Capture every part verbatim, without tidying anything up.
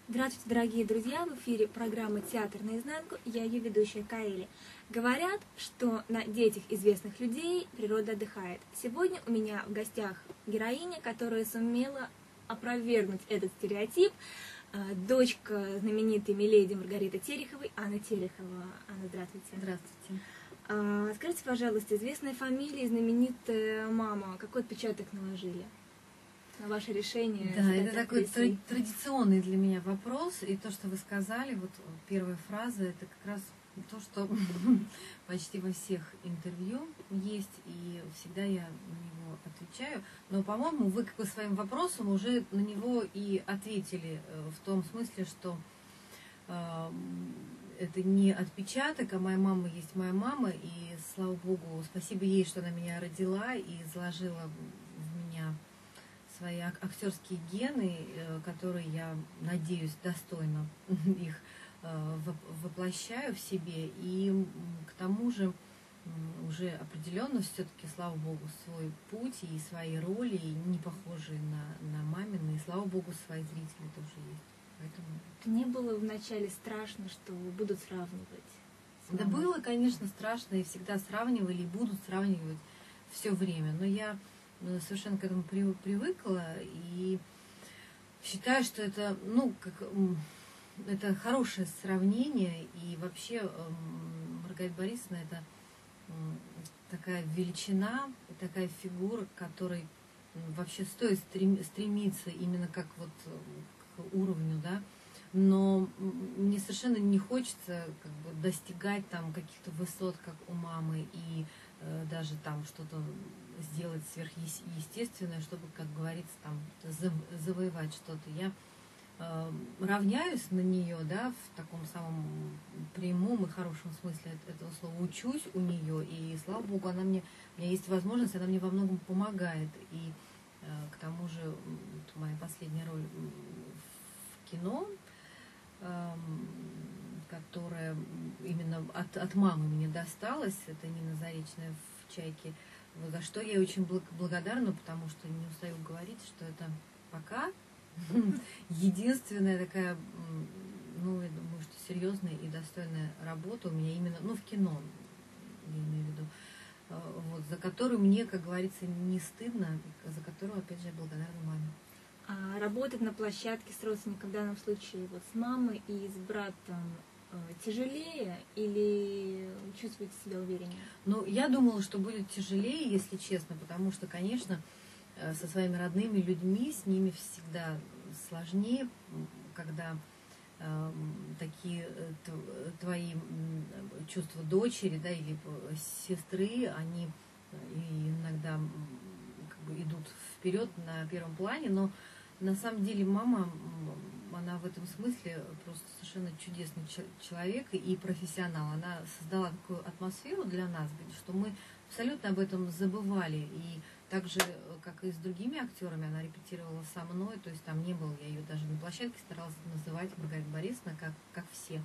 Здравствуйте, дорогие друзья! В эфире программа «Театр наизнанку». Я ее ведущая Каэли. Говорят, что на детях известных людей природа отдыхает. Сегодня у меня в гостях героиня, которая сумела опровергнуть этот стереотип. Дочка знаменитой миледи Маргариты Тереховой, Анна Терехова. Анна, здравствуйте. Здравствуйте. Скажите, пожалуйста, известная фамилия, знаменитая мама, какой отпечаток наложили на ваше решение? Да, это такой тр- традиционный для меня вопрос. И то, что вы сказали, вот первая фраза, это как раз то, что почти во всех интервью есть, и всегда я на него отвечаю. Но, по-моему, вы как бы своим вопросом уже на него и ответили, в том смысле, что э, это не отпечаток, а моя мама есть моя мама, и, слава Богу, спасибо ей, что она меня родила и заложила в меня свои актерские гены, которые, я надеюсь, достойно их воплощаю в себе. И к тому же уже определенно все-таки, слава Богу, свой путь и свои роли, не похожие на, на мамины, и, слава Богу, свои зрители тоже есть. Поэтому... Не было вначале страшно, что будут сравнивать? Да было, конечно, страшно, и всегда сравнивали, и будут сравнивать все время. Но я совершенно к этому привыкла и считаю, что это, ну, как, это хорошее сравнение, и вообще Маргарита Борисовна это такая величина, такая фигура, к которой вообще стоит стремиться именно как вот к уровню, да, но мне совершенно не хочется как бы достигать там каких-то высот, как у мамы, и э, даже там что-то сделать сверхъестественное, чтобы, как говорится, там завоевать что-то. Я э, равняюсь на нее, да, в таком самом прямом и хорошем смысле этого слова, учусь у нее, и слава Богу, она мне, у меня есть возможность, она мне во многом помогает. И э, к тому же вот моя последняя роль в кино, э, которая именно от, от мамы мне досталась, это Нина Заречная в «Чайке», за что я очень благодарна, потому что не устаю говорить, что это пока единственная такая, ну, я думаю, что серьезная и достойная работа у меня именно, ну, в кино, я имею в виду, вот, за которую мне, как говорится, не стыдно, за которую, опять же, я благодарна маме. А работать на площадке с родственником, в данном случае вот с мамой и с братом, тяжелее или чувствуете себя увереннее? Ну, я думала, что будет тяжелее, если честно, потому что, конечно, со своими родными людьми, с ними всегда сложнее, когда э, такие твои чувства дочери, да, или сестры, они иногда как бы идут вперед на первом плане, но на самом деле мама, она в этом смысле просто совершенно чудесный человек и профессионал. Она создала такую атмосферу для нас, что мы абсолютно об этом забывали. И так же, как и с другими актерами, она репетировала со мной, то есть там не было, я ее даже на площадке старалась называть Маргарита Борисовна, как, как все.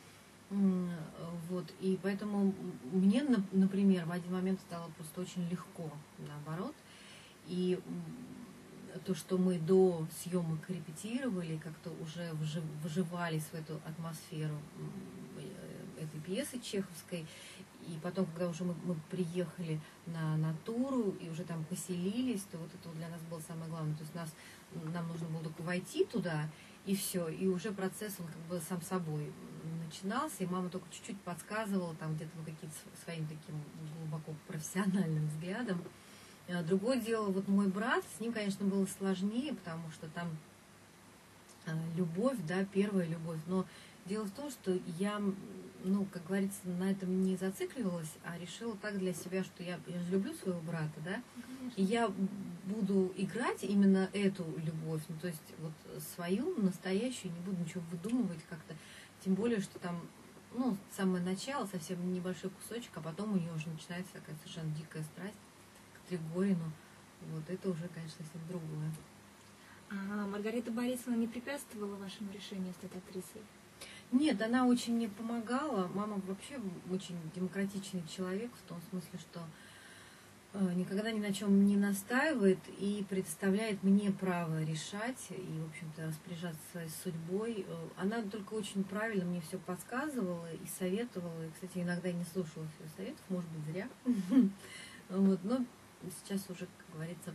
Вот, и поэтому мне, например, в один момент стало просто очень легко, наоборот. И то, что мы до съемок репетировали, как-то уже вживались в эту атмосферу этой пьесы чеховской, и потом, когда уже мы, мы приехали на, на туру и уже там поселились, то вот это для нас было самое главное. То есть нас, нам нужно было только войти туда, и все, и уже процесс, он как бы сам собой начинался, и мама только чуть-чуть подсказывала, там где-то ну, какие-то своим таким глубоко профессиональным взглядом. Другое дело, вот мой брат, с ним, конечно, было сложнее, потому что там любовь, да, первая любовь, но дело в том, что я, ну, как говорится, на этом не зацикливалась, а решила так для себя, что я, я же люблю своего брата, да, конечно. И я буду играть именно эту любовь, ну, то есть вот свою, настоящую, не буду ничего выдумывать как-то, тем более, что там, ну, самое начало, совсем небольшой кусочек, а потом у нее уже начинается такая совершенно дикая страсть к Тригорину. Вот это уже, конечно, совсем другое. А Маргарита Борисовна не препятствовала вашему решению стать актрисой? Нет, она очень мне помогала. Мама вообще очень демократичный человек, в том смысле, что никогда ни на чем не настаивает и предоставляет мне право решать и, в общем-то, распоряжаться своей судьбой. Она только очень правильно мне все подсказывала и советовала. И, кстати, иногда не слушала ее советов, может быть, зря. Вот, но сейчас уже, как говорится,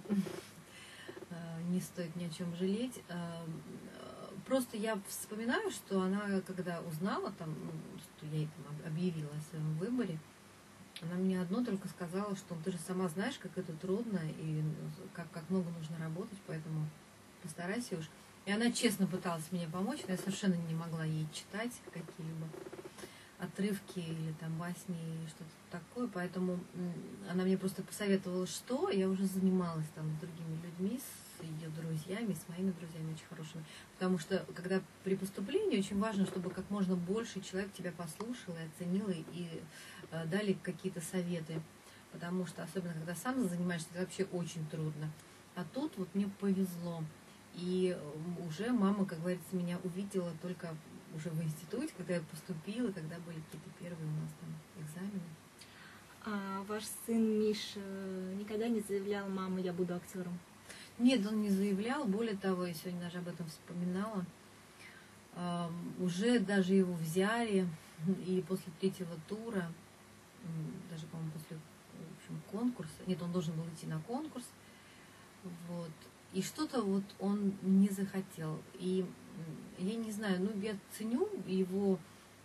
не стоит ни о чем жалеть. Просто я вспоминаю, что она, когда узнала, там, что я ей там объявила о своем выборе, она мне одно только сказала, что ты же сама знаешь, как это трудно и как, как много нужно работать, поэтому постарайся уж. И она честно пыталась мне помочь, но я совершенно не могла ей читать какие-либо отрывки или там басни или что-то такое, поэтому она мне просто посоветовала, что я уже занималась там с другими людьми, с ее друзьями, с моими друзьями очень хорошими, потому что когда при поступлении очень важно, чтобы как можно больше человек тебя послушал и оценил и, и э, дали какие-то советы, потому что особенно когда сам занимаешься, это вообще очень трудно. А тут вот мне повезло, и уже мама, как говорится, меня увидела только уже в институте, когда я поступила, когда были какие-то первые у нас там экзамены. А ваш сын Миша никогда не заявлял: мама, я буду актером? Нет, он не заявлял. Более того, я сегодня даже об этом вспоминала. Uh, уже даже его взяли, и после третьего тура, даже, по-моему, после, в общем, конкурса, нет, он должен был идти на конкурс, вот, и что-то вот он не захотел. И я не знаю, ну, я ценю его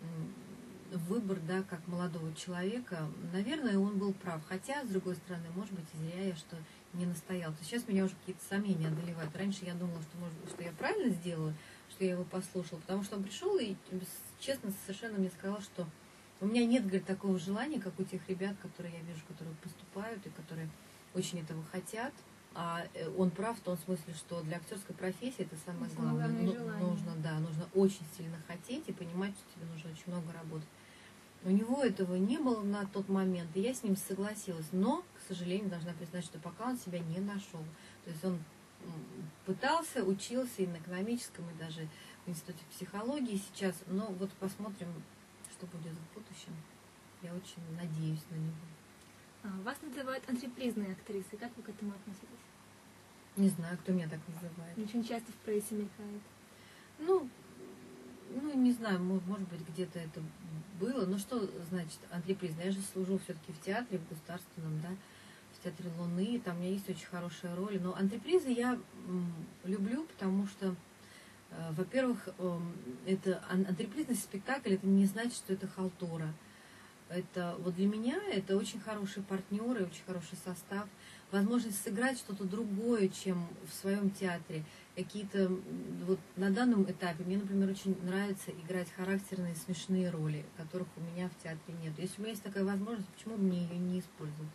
выбор, да, как молодого человека. Наверное, он был прав. Хотя, с другой стороны, может быть, и зря я, что не настоял. То сейчас меня уже какие-то сомнения одолевают. Раньше я думала, что, может быть, что я правильно сделала, что я его послушала. Потому что он пришел и, честно, совершенно мне сказал, что у меня нет, говорит, такого желания, как у тех ребят, которые я вижу, которые поступают и которые очень этого хотят. А он прав в том смысле, что для актерской профессии это самое главное. Ну, нужно, да, нужно очень сильно хотеть и понимать, что тебе нужно очень много работать. У него этого не было на тот момент, и я с ним согласилась. Но, к сожалению, должна признать, что пока он себя не нашел. То есть он пытался, учился и на экономическом, и даже в институте психологии сейчас. Но вот посмотрим, что будет в будущем. Я очень надеюсь на него. Вас называют антрепризной актрисой. Как вы к этому относитесь? Не знаю, кто меня так называет. Очень часто в прессе мелькает. Ну, ну, не знаю, может быть, где-то это было. Но что значит антрепризная? Я же служу все-таки в театре, в государственном, да, в театре Луны. Там у меня есть очень хорошая роль. Но антрепризы я люблю, потому что, э, во-первых, э, это антрепризный спектакль, это не значит, что это халтура. Это вот для меня это очень хорошие партнеры, очень хороший состав, возможность сыграть что-то другое, чем в своем театре. Какие-то вот на данном этапе мне, например, очень нравится играть характерные, смешные роли, которых у меня в театре нет. Если у меня есть такая возможность, почему бы мне ее не использовать?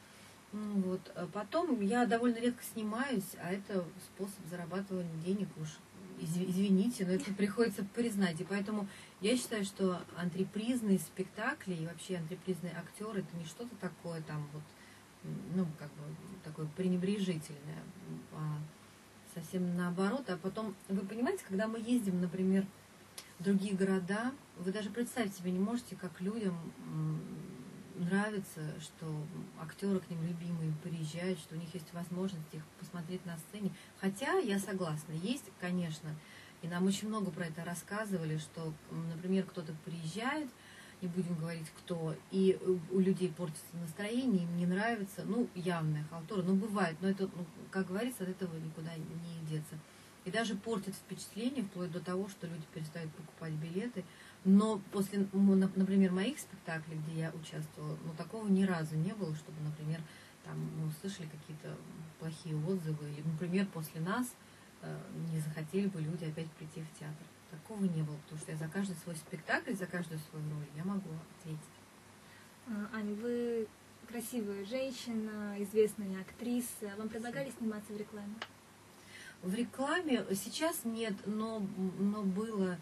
Вот. А потом я довольно редко снимаюсь, а это способ зарабатывания денег уж. Извините, но это приходится признать. И поэтому я считаю, что антрепризные спектакли и вообще антрепризные актеры это не что-то такое там вот, ну, как бы такое пренебрежительное, а совсем наоборот. А потом, вы понимаете, когда мы ездим, например, в другие города, вы даже представить себе не можете, как людям нравится, что актеры к ним любимые приезжают, что у них есть возможность их посмотреть на сцене. Хотя я согласна, есть, конечно, и нам очень много про это рассказывали, что, например, кто-то приезжает, не будем говорить кто, и у людей портится настроение, им не нравится, ну, явная халтура, ну, бывает, но это, ну, как говорится, от этого никуда не деться. И даже портит впечатление, вплоть до того, что люди перестают покупать билеты. Но после, например, моих спектаклей, где я участвовала, ну, такого ни разу не было, чтобы, например, там мы услышали какие-то плохие отзывы, или, например, после нас э, не захотели бы люди опять прийти в театр. Такого не было, потому что я за каждый свой спектакль, за каждую свою роль я могу ответить. Аня, вы красивая женщина, известная актриса. Вам предлагали сниматься в рекламе? В рекламе сейчас нет, но, но было...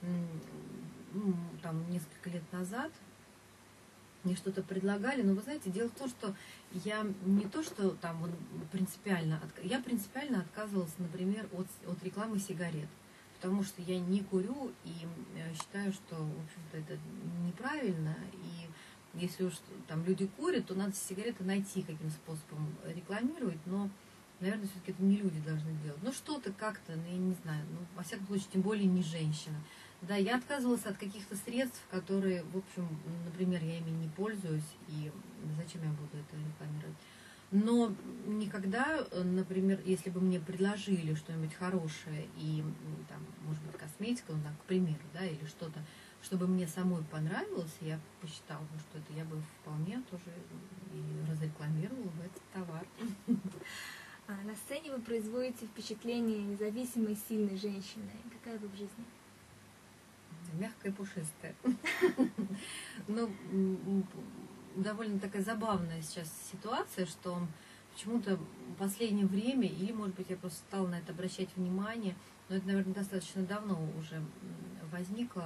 Ну, там несколько лет назад мне что-то предлагали, но вы знаете, дело в том, что я не то, что там вот, принципиально, я принципиально отказывалась, например, от, от рекламы сигарет, потому что я не курю и считаю, что, в общем-то, это неправильно, и если уж там люди курят, то надо сигареты найти, каким способом рекламировать, но, наверное, все-таки это не люди должны делать. Ну, что-то как-то, ну, я не знаю, ну, во всяком случае, тем более не женщина. Да, я отказывалась от каких-то средств, которые, в общем, например, я ими не пользуюсь, и зачем я буду это рекламировать. Но никогда, например, если бы мне предложили что-нибудь хорошее, и там, может быть, косметика, ну, так, к примеру, да, или что-то, чтобы мне самой понравилось, я посчитала, что это я бы вполне тоже и разрекламировала бы этот товар. А на сцене вы производите впечатление независимой, сильной женщины. Какая вы в жизни? Мягкая, пушистая. Ну, довольно такая забавная сейчас ситуация, что почему-то в последнее время, или, может быть, я просто стала на это обращать внимание, но это, наверное, достаточно давно уже возникло.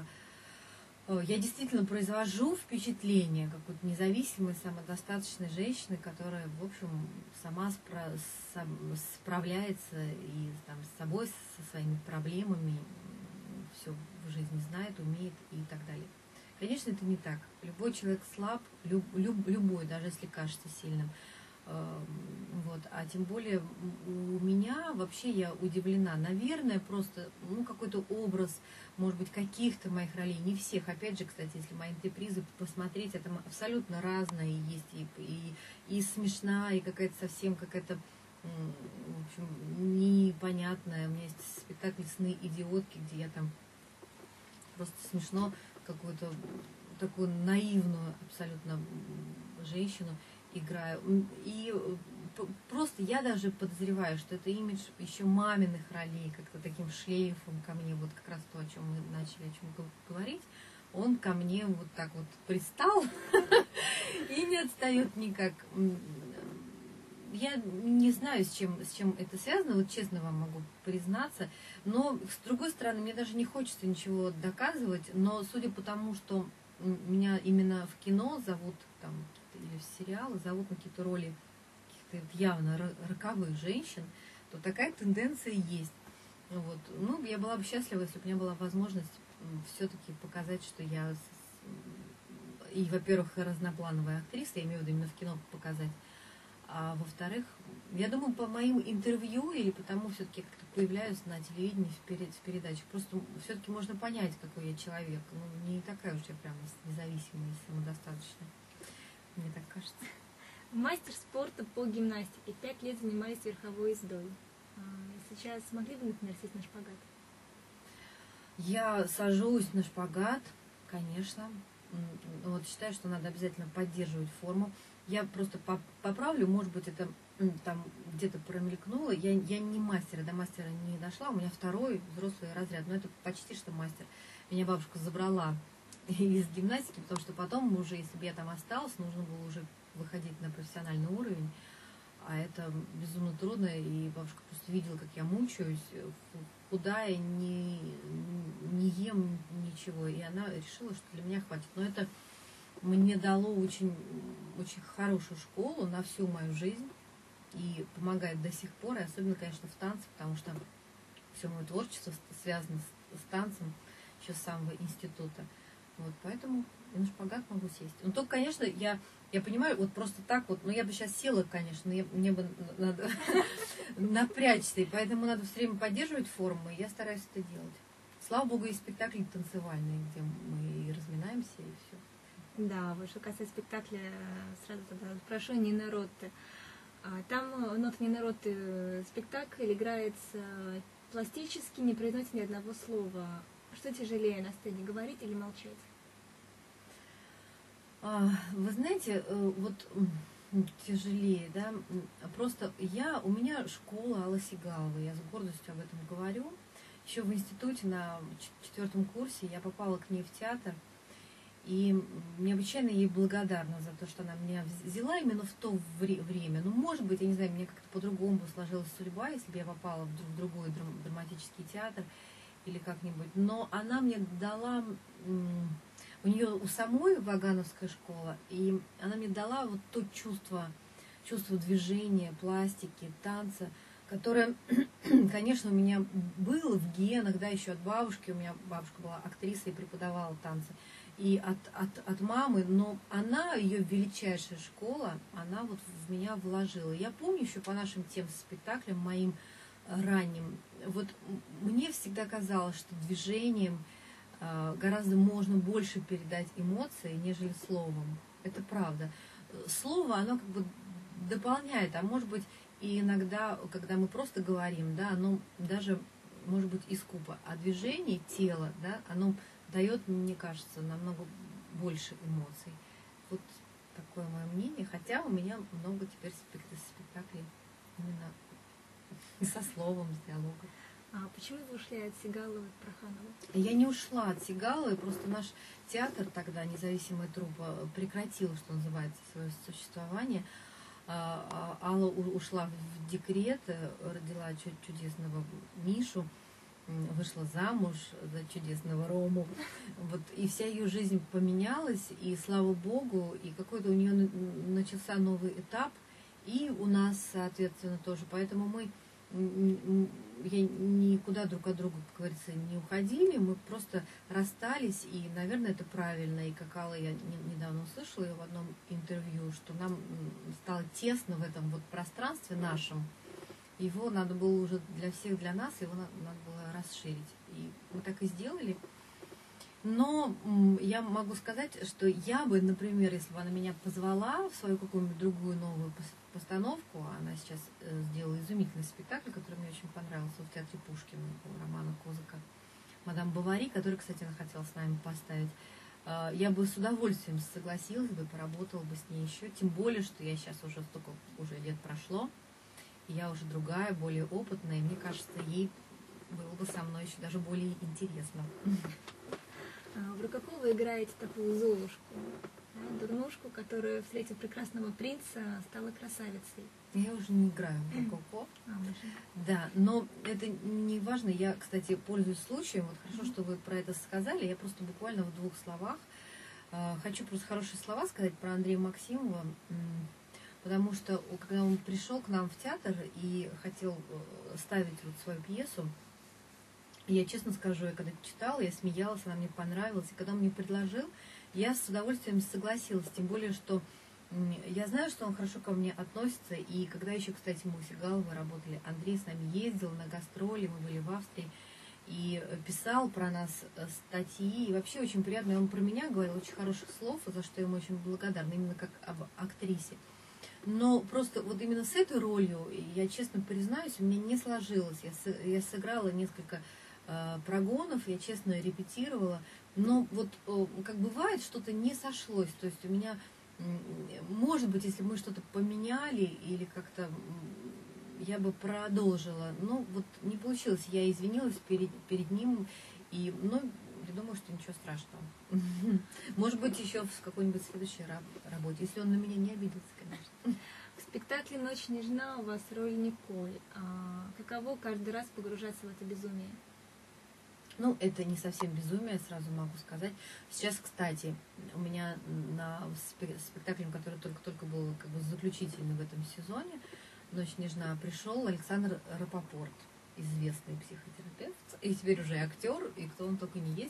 Я действительно произвожу впечатление какой-то независимой, самодостаточной женщины, которая, в общем, сама спра сам, справляется и там, с собой, со своими проблемами, все в жизни знает, умеет и так далее. Конечно, это не так. Любой человек слаб, люб, люб, любой, даже если кажется сильным. Вот. А тем более у меня вообще я удивлена. Наверное, просто ну, какой-то образ, может быть, каких-то моих ролей, не всех. Опять же, кстати, если мои антрепризы посмотреть, это абсолютно разные есть. И, и, и смешная, и какая-то совсем какая-то в общем, непонятная. У меня есть спектакль «Сны идиотки», где я там просто смешно какую-то такую наивную абсолютно женщину играю. И просто я даже подозреваю, что это имидж еще маминых ролей, как-то таким шлейфом ко мне, вот как раз то, о чем мы начали о чем говорить, он ко мне вот так вот пристал и не отстает никак. Я не знаю, с чем, с чем это связано, вот честно вам могу признаться, но с другой стороны, мне даже не хочется ничего доказывать, но судя по тому, что меня именно в кино зовут, там, или в сериалы зовут на какие-то роли каких-то явно роковых женщин, то такая тенденция есть. Вот. Ну, я была бы счастлива, если бы у меня была возможность все-таки показать, что я и, во-первых, разноплановая актриса, я имею в виду именно в кино показать, а во-вторых, я думаю, по моим интервью или потому все-таки как-то появляюсь на телевидении в, перед, в передачах, просто все-таки можно понять, какой я человек. Ну, не такая уж я прямо независимая и самодостаточная. Мне так кажется. Мастер спорта по гимнастике. Пять лет занимались верховой ездой. Сейчас смогли бы, например, сесть на шпагат? Я сажусь на шпагат, конечно. Вот считаю, что надо обязательно поддерживать форму. Я просто поправлю, может быть, это там где-то промелькнуло. Я, я не мастер, до мастера не дошла. У меня второй взрослый разряд, но это почти что мастер. Меня бабушка забрала из гимнастики, потому что потом уже, если бы я там осталась, нужно было уже выходить на профессиональный уровень. А это безумно трудно, и бабушка просто видела, как я мучаюсь, худая, не, не ем ничего. И она решила, что для меня хватит. Но это мне дало очень, очень хорошую школу на всю мою жизнь и помогает до сих пор, и особенно, конечно, в танце, потому что все мое творчество связано с, с танцем еще с самого института. Вот, поэтому на шпагат могу сесть. Ну, только, конечно, я, я понимаю, вот просто так вот, ну, я бы сейчас села, конечно, я, мне бы надо напрячься, и поэтому надо все время поддерживать форму, и я стараюсь это делать. Слава богу, есть спектакли танцевальные, где мы и разминаемся, и все. Да, вот что касается спектакля, сразу тогда прошу Нина Ротте. Там нота Нины Ротте спектакль играется пластически, не произносит ни одного слова. Что тяжелее на сцене, говорить или молчать? А, вы знаете, вот тяжелее, да, просто я, у меня школа Аллы Сигаловой, я с гордостью об этом говорю. Еще в институте на четвертом курсе я попала к ней в театр, и необычайно ей благодарна за то, что она меня взяла именно в то вре время. Ну, может быть, я не знаю, мне как-то по-другому бы сложилась судьба, если бы я попала в другой драматический театр или как-нибудь. Но она мне дала, у нее у самой вагановская школа, и она мне дала вот то чувство, чувство движения, пластики, танца, которое, конечно, у меня было в генах, да, еще от бабушки. У меня бабушка была актрисой и преподавала танцы. И от, от, от мамы, но она, ее величайшая школа, она вот в меня вложила. Я помню еще по нашим тем спектаклям, моим ранним, вот мне всегда казалось, что движением э, гораздо можно больше передать эмоции, нежели словом. Это правда. Слово, оно как бы дополняет, а может быть и иногда, когда мы просто говорим, да, оно даже может быть и скупо. А движение тела, да, оно дает, мне кажется, намного больше эмоций. Вот такое мое мнение. Хотя у меня много теперь спектаклей именно со словом, с диалогом. А почему вы ушли от Сигалова, от Проханова? Я не ушла от Сигаловой, просто наш театр тогда, независимая труппа, прекратил, что называется, свое существование. Алла ушла в декрет, родила чудесного Мишу, вышла замуж за чудесного Рому. Вот, и вся ее жизнь поменялась, и слава Богу, и какой-то у нее начался новый этап, и у нас, соответственно, тоже. Поэтому мы я никуда друг от друга, как говорится, не уходили, мы просто расстались, и, наверное, это правильно. И как Алла, я недавно услышала ее в одном интервью, что нам стало тесно в этом вот пространстве нашем. Его надо было уже для всех, для нас, его надо, надо было расширить. И мы так и сделали. Но я могу сказать, что я бы, например, если бы она меня позвала в свою какую-нибудь другую новую постановку, она сейчас сделала изумительный спектакль, который мне очень понравился в театре Пушкина, романа Козака «Мадам Бовари», который, кстати, она хотела с нами поставить. Я бы с удовольствием согласилась бы, поработала бы с ней еще, тем более, что я сейчас уже столько уже лет прошло, и я уже другая, более опытная, и мне кажется, ей было бы со мной еще даже более интересно. В Рококо играете такую Золушку, да, дурнушку, которая, встретив прекрасного принца, стала красавицей. Я уже не играю в Рококо. А, да, но это не важно. Я, кстати, пользуюсь случаем. Вот хорошо, mm-hmm. что вы про это сказали. Я просто буквально в двух словах э, хочу просто хорошие слова сказать про Андрея Максимова, потому что когда он пришел к нам в театр и хотел ставить вот свою пьесу, я честно скажу, я когда читала, я смеялась, она мне понравилась. И когда он мне предложил, я с удовольствием согласилась. Тем более, что я знаю, что он хорошо ко мне относится. И когда еще, кстати, мы у Сигалова работали, Андрей с нами ездил на гастроли, мы были в Австрии. И писал про нас статьи. И вообще очень приятно. И он про меня говорил очень хороших слов, за что я ему очень благодарна, именно как об актрисе. Но просто вот именно с этой ролью, я честно признаюсь, у меня не сложилось. Я, я сыграла несколько прогонов, я честно репетировала, но вот как бывает, что-то не сошлось, то есть у меня, может быть, если мы что-то поменяли или как-то я бы продолжила, но вот не получилось, я извинилась перед, перед ним, и, ну, я думаю, что ничего страшного. Может быть, еще в какой-нибудь следующей работе, если он на меня не обиделся, конечно. В спектакле «Ночь нежна» у вас роль Николь. А каково каждый раз погружаться в это безумие? Ну, это не совсем безумие, сразу могу сказать. Сейчас, кстати, у меня на спектакле, который только-только был как бы заключительный в этом сезоне, «Ночь нежна», пришел Александр Рапопорт, известный психотерапевт, и теперь уже актер, и кто он только не есть.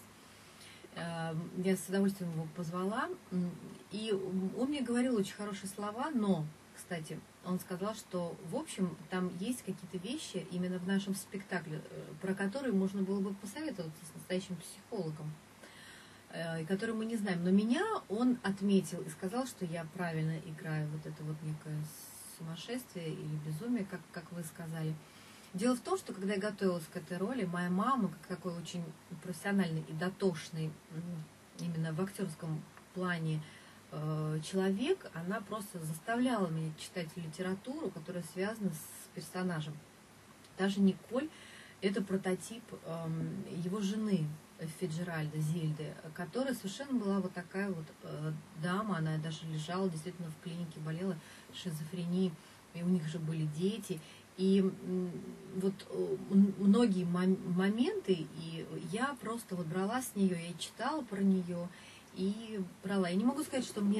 Я с удовольствием его позвала, и он мне говорил очень хорошие слова, но, кстати, он сказал, что, в общем, там есть какие-то вещи именно в нашем спектакле, про которые можно было бы посоветоваться с настоящим психологом, и которые мы не знаем. Но меня он отметил и сказал, что я правильно играю вот это вот некое сумасшествие или безумие, как, как вы сказали. Дело в том, что когда я готовилась к этой роли, моя мама, как такой очень профессиональный и дотошный, именно в актерском плане, человек, она просто заставляла меня читать литературу, которая связана с персонажем. Даже Николь — это прототип эм, его жены Фиджеральда, Зельды, которая совершенно была вот такая вот э, дама, она даже лежала действительно в клинике, болела шизофренией, и у них же были дети. И м, вот э, многие мом- моменты, и я просто вот брала с нее, я читала про нее, и брала. Я не могу сказать, что мне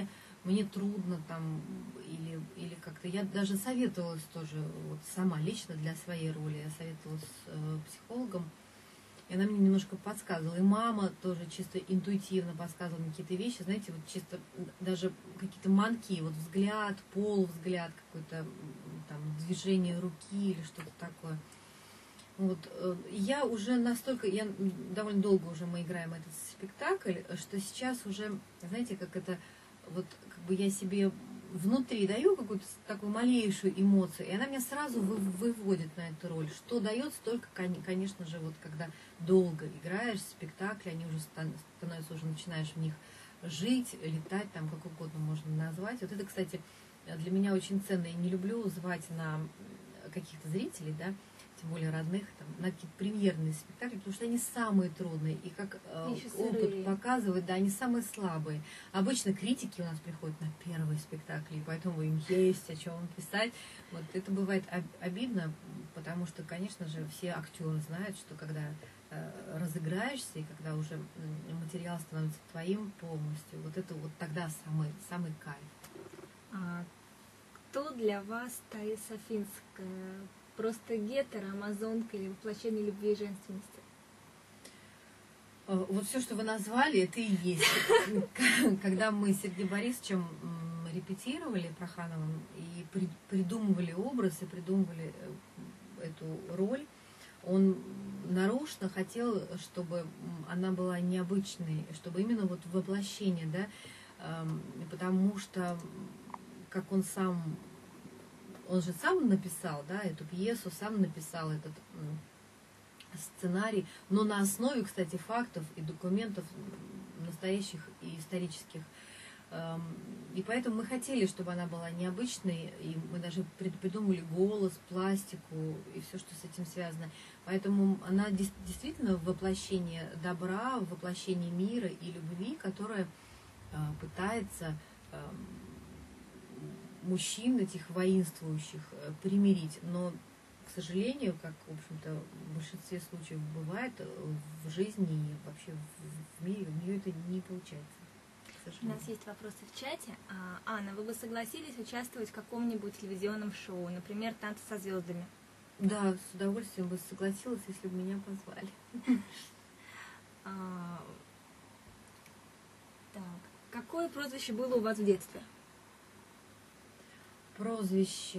мне трудно там, или, или как-то, я даже советовалась тоже, вот сама лично для своей роли, я советовалась с э, психологом, и она мне немножко подсказывала. И мама тоже чисто интуитивно подсказывала мне какие-то вещи, знаете, вот чисто даже какие-то манки, вот взгляд, полувзгляд, какое-то там движение руки или что-то такое. Вот, я уже настолько, я довольно долго уже мы играем этот спектакль, что сейчас уже, знаете, как это, вот как бы я себе внутри даю какую-то такую малейшую эмоцию, и она меня сразу вы, выводит на эту роль. Что дается только, конечно же, вот когда долго играешь спектакли, они уже становятся, уже начинаешь в них жить, летать, там как угодно можно назвать. Вот это, кстати, для меня очень ценно. Я не люблю звать на каких-то зрителей, да, тем более родных, там, на какие-то премьерные спектакли, потому что они самые трудные, и как э, опыт показывает, да, они самые слабые. Обычно критики у нас приходят на первые спектакли, и поэтому им есть о чем писать. Вот это бывает обидно, потому что, конечно же, все актеры знают, что когда э, разыграешься, и когда уже материал становится твоим полностью, вот это вот тогда самый, самый кайф. А кто для вас Таиса Финская? Просто гетеро, амазонка или воплощение любви и женственности? Вот все, что вы назвали, это и есть. Когда мы с Сергеем Борисовичем репетировали Прохановым и придумывали образ, и придумывали эту роль, он нарочно хотел, чтобы она была необычной, чтобы именно вот воплощение, да, потому что, как он сам... Он же сам написал, да, эту пьесу, сам написал этот сценарий, но на основе, кстати, фактов и документов настоящих и исторических. И поэтому мы хотели, чтобы она была необычной, и мы даже придумали голос, пластику и все, что с этим связано. Поэтому она действительно воплощение добра, воплощение мира и любви, которая пытается мужчин, этих воинствующих, примирить. Но, к сожалению, как, в общем-то, в большинстве случаев бывает, в жизни и вообще в мире, у нее это не получается. У нас есть вопросы в чате. А, Анна, вы бы согласились участвовать в каком-нибудь телевизионном шоу, например, «Танцы со звездами»? Да, с удовольствием бы согласилась, если бы меня позвали. А, так, какое прозвище было у вас в детстве? Прозвище.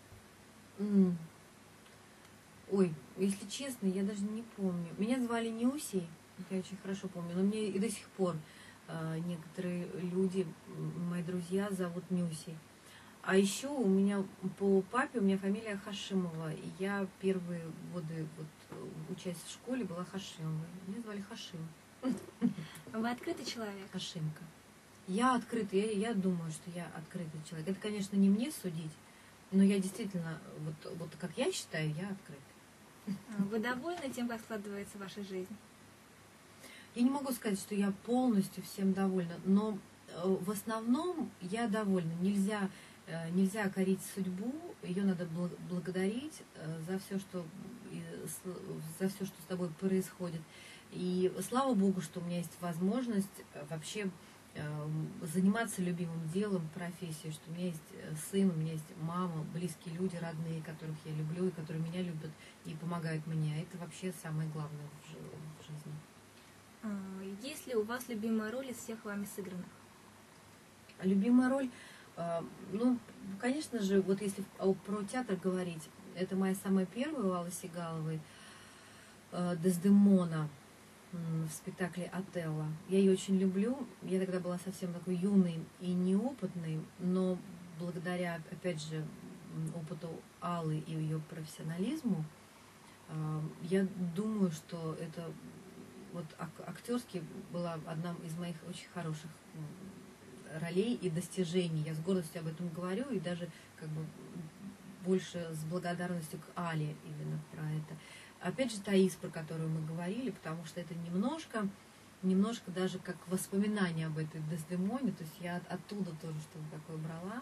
М. Ой, если честно, я даже не помню. Меня звали Нюсей, я очень хорошо помню, но мне и до сих пор э, некоторые люди, мои друзья, зовут Нюсей. А еще у меня по папе, у меня фамилия Хашимова, и я первые годы, вот, учась в школе, была Хашимовой. Меня звали Хашим. Вы открытый человек? Хашимка. Я открытый, я, я думаю, что я открытый человек. Это, конечно, не мне судить, но я действительно, вот, вот как я считаю, я открытый. Вы довольны тем, как складывается ваша жизнь? Я не могу сказать, что я полностью всем довольна, но в основном я довольна. Нельзя, нельзя корить судьбу, ее надо благодарить за все, что, за все, что с тобой происходит. И слава Богу, что у меня есть возможность вообще заниматься любимым делом, профессией, что у меня есть сын, у меня есть мама, близкие люди, родные, которых я люблю и которые меня любят и помогают мне. Это вообще самое главное в жизни. Есть ли у вас любимая роль из всех вами сыгранных? Любимая роль? Ну, конечно же, вот если про театр говорить, это моя самая первая у Аллы Сигаловой, Дездемона, в спектакле «Отелло». Я ее очень люблю. Я тогда была совсем такой юной и неопытной, но благодаря, опять же, опыту Аллы и ее профессионализму, я думаю, что это вот актерски была одна из моих очень хороших ролей и достижений. Я с гордостью об этом говорю, и даже как бы больше с благодарностью к Алле именно про это. Опять же, Таис, про которую мы говорили, потому что это немножко, немножко даже как воспоминание об этой Дездемоне, то есть я от, оттуда тоже что-то такое брала.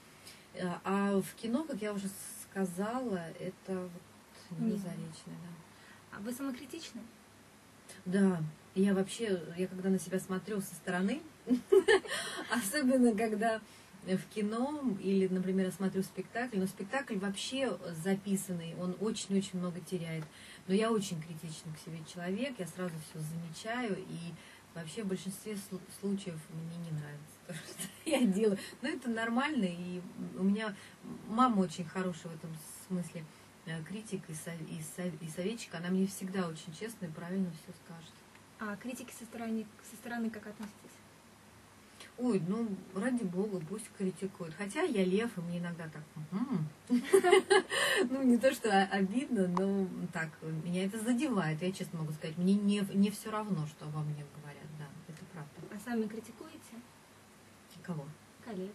А в кино, как я уже сказала, это вот Незаречная, да. А вы самокритичны? Да, я вообще, я когда на себя смотрю со стороны, Особенно, когда в кино или, например, я смотрю спектакль, но спектакль вообще записанный, он очень-очень много теряет. Но я очень критичный к себе человек, я сразу все замечаю, и вообще в большинстве случаев мне не нравится то, что я делаю. Но это нормально, и у меня мама очень хорошая в этом смысле критик и, сов, и, сов, и советчик, она мне всегда очень честно и правильно все скажет. А критики со стороны, со стороны как относитесь? Ой, ну, ради бога, пусть критикуют. Хотя я лев, и мне иногда так... Ну, не то, что обидно, но так, меня это задевает. Я честно могу сказать, мне не, не все равно, что обо мне говорят, да, это правда. А сами критикуете? Кого? Коллег.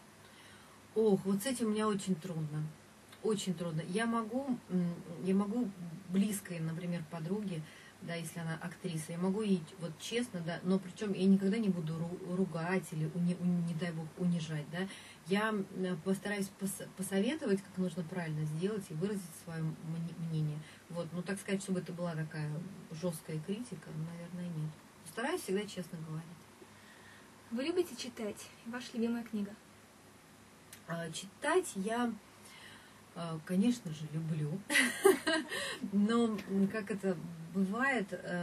Ох, вот с этим у меня очень трудно. Очень трудно. Я могу, я могу близкой, например, подруге, да, если она актриса, я могу ей вот честно, да, но причем я никогда не буду ругать или, уни, не дай бог, унижать, да. Я постараюсь пос, посоветовать, как нужно правильно сделать и выразить свое мнение. Вот, ну, так сказать, чтобы это была такая жесткая критика, наверное, нет. Стараюсь всегда честно говорить. Вы любите читать? Ваша любимая книга? А, читать я... Конечно же, люблю, но как это бывает,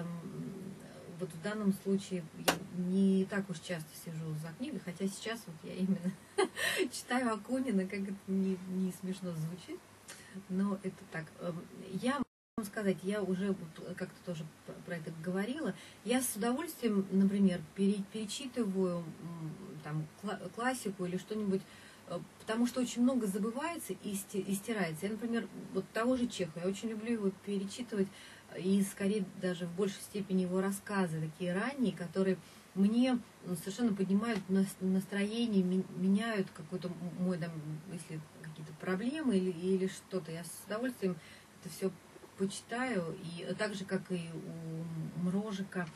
вот в данном случае я не так уж часто сижу за книгой, хотя сейчас вот я именно читаю Акунина, как это не, не смешно звучит, но это так. Я могу сказать, я уже как-то тоже про это говорила, я с удовольствием, например, перечитываю там классику или что-нибудь, потому что очень много забывается и стирается. Я, например, вот того же Чехова, я очень люблю его перечитывать, и скорее даже в большей степени его рассказы, такие ранние, которые мне совершенно поднимают настроение, меняют какой-то мой, там, если какие-то проблемы или, или что-то. Я с удовольствием это все почитаю, и так же, как и у Мрожика.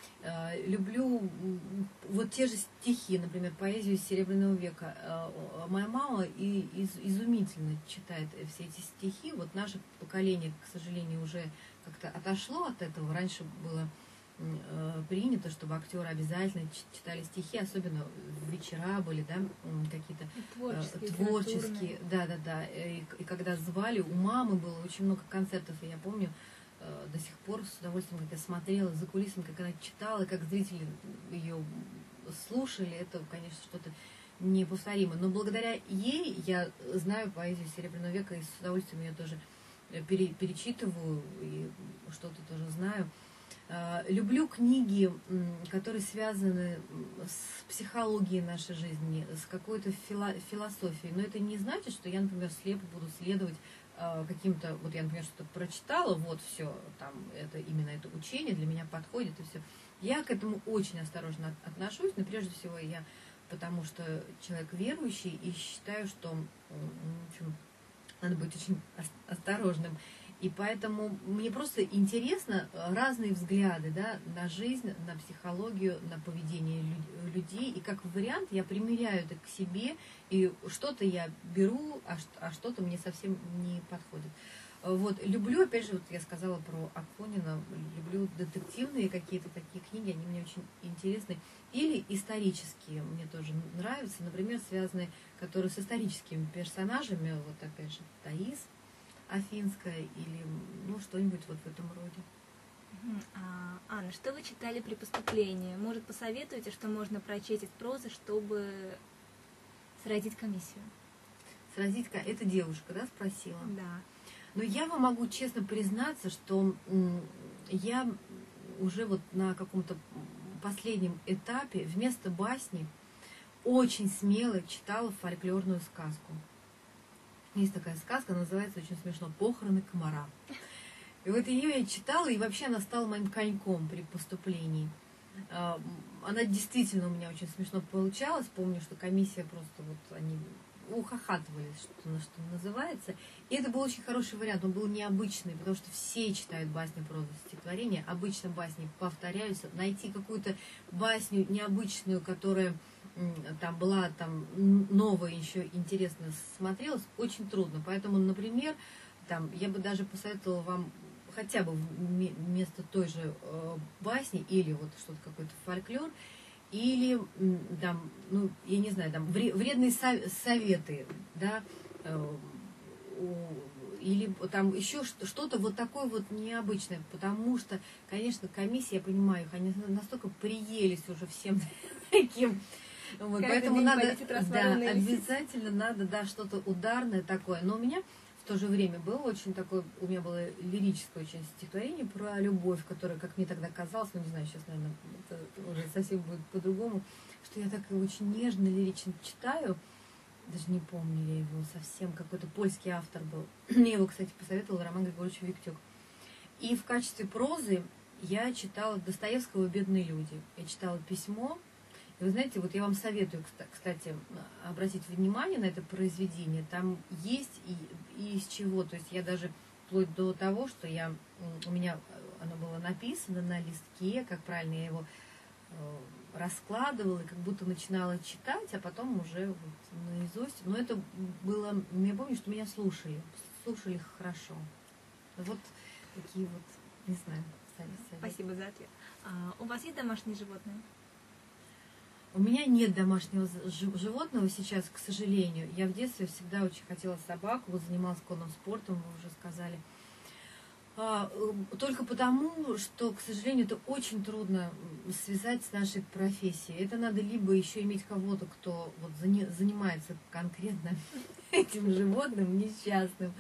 Люблю вот те же стихи, например, поэзию Серебряного века. Моя мама и из, изумительно читает все эти стихи. Вот наше поколение, к сожалению, уже как-то отошло от этого. Раньше было принято, чтобы актеры обязательно читали стихи, особенно вечера были, да, какие-то творческие, творческие, да, да, да. И, и когда звали, у мамы было очень много концертов, и я помню, до сих пор с удовольствием, как я смотрела за кулисами, как она читала, как зрители ее слушали, это, конечно, что-то неповторимо. Но благодаря ей я знаю поэзию Серебряного века и с удовольствием ее тоже пере, перечитываю и что-то тоже знаю. Люблю книги, которые связаны с психологией нашей жизни, с какой-то фило, философией. Но это не значит, что я, например, слепо буду следовать каким-то, вот я, например, что-то прочитала, вот все, там, это именно это учение для меня подходит, и все. Я к этому очень осторожно отношусь, но прежде всего я, потому что человек верующий, и считаю, что, в общем, надо быть очень осторожным. И поэтому мне просто интересно разные взгляды, да, на жизнь, на психологию, на поведение людей. И как вариант я примеряю это к себе, и что-то я беру, а что-то мне совсем не подходит. Вот, люблю, опять же, вот я сказала про Акунина, люблю детективные какие-то такие книги, они мне очень интересны. Или исторические мне тоже нравятся, например, связанные, которые с историческими персонажами, вот опять же, Таис Афинская или ну что-нибудь вот в этом роде. А, Анна, что вы читали при поступлении? Может, посоветуете, что можно прочесть из прозы, чтобы сразить комиссию? Сразить, это девушка, да, спросила? Да. Но я вам могу честно признаться, что я уже вот на каком-то последнем этапе вместо басни очень смело читала фольклорную сказку. Есть такая сказка, называется очень смешно «Похороны комара». И вот ее я читала, и вообще она стала моим коньком при поступлении. Она действительно у меня очень смешно получалась. Помню, что комиссия просто вот они ухахатывались, что, что называется. И это был очень хороший вариант, он был необычный, потому что все читают басни, прозу, стихотворения. Обычно басни повторяются. Найти какую-то басню необычную, которая там была там новая, еще интересно смотрелась, очень трудно. Поэтому, например, там, я бы даже посоветовала вам хотя бы вместо той же э, басни или вот что-то какой-то фольклор или там, ну, я не знаю, там вредные советы, да, или там еще что-то вот такое вот необычное, потому что, конечно, комиссия, я понимаю их, они настолько приелись уже всем таким, вот, поэтому надо, да, обязательно надо, да, что-то ударное такое, но у меня в то же время было очень такое, у меня было лирическое очень стихотворение про любовь, которая, как мне тогда казалось, ну не знаю, сейчас, наверное, это уже совсем будет по-другому, что я так очень нежно, лирично читаю, даже не помню я его совсем, какой-то польский автор был. Мне его, кстати, посоветовал Роман Григорьевич Виктюк. И в качестве прозы я читала Достоевского «Бедные люди». Я читала письмо. И вы знаете, вот я вам советую, кстати, обратить внимание на это произведение. Там есть и, и из чего. То есть я даже вплоть до того, что я, у меня оно было написано на листке, как правильно я его раскладывала, и как будто начинала читать, а потом уже вот наизусть. Но это было, я помню, что меня слушали, слушали хорошо. Вот такие вот, не знаю, советы. Спасибо за ответ. А у вас есть домашние животные? У меня нет домашнего животного сейчас, к сожалению. Я в детстве всегда очень хотела собаку, вот занималась конным спортом, вы уже сказали. Только потому, что, к сожалению, это очень трудно связать с нашей профессией. Это надо либо еще иметь кого-то, кто вот занимается конкретно этим животным несчастным,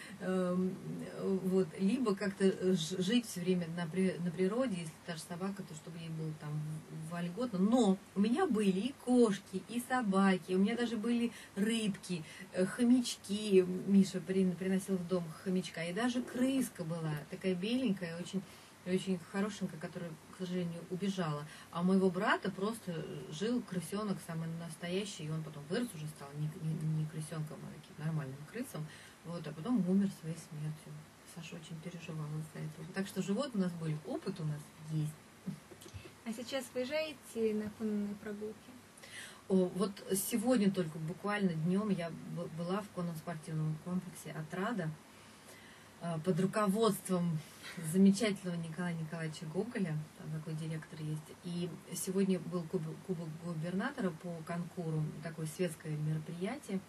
вот, либо как-то жить все время на, на природе, если та же собака, то чтобы ей было там вольготно. Но у меня были и кошки, и собаки, у меня даже были рыбки, хомячки. Миша приносил в дом хомячка, и даже крыска была, такая беленькая, очень, очень хорошенькая, которая, к сожалению, убежала. А у моего брата просто жил крысенок самый настоящий, и он потом вырос уже, стал не, не, не крысенком, а таким нормальным крысом. Вот, а потом умер своей смертью. Саша очень переживала за это. Так что животные у нас были, опыт у нас есть. А сейчас выезжаете на конные прогулки? О, вот сегодня только буквально днем я была в конном спортивном комплексе «Отрада» под руководством замечательного Николая Николаевича Гоголя, там такой директор есть. И сегодня был кубок, кубок губернатора по конкуру, такое светское мероприятие.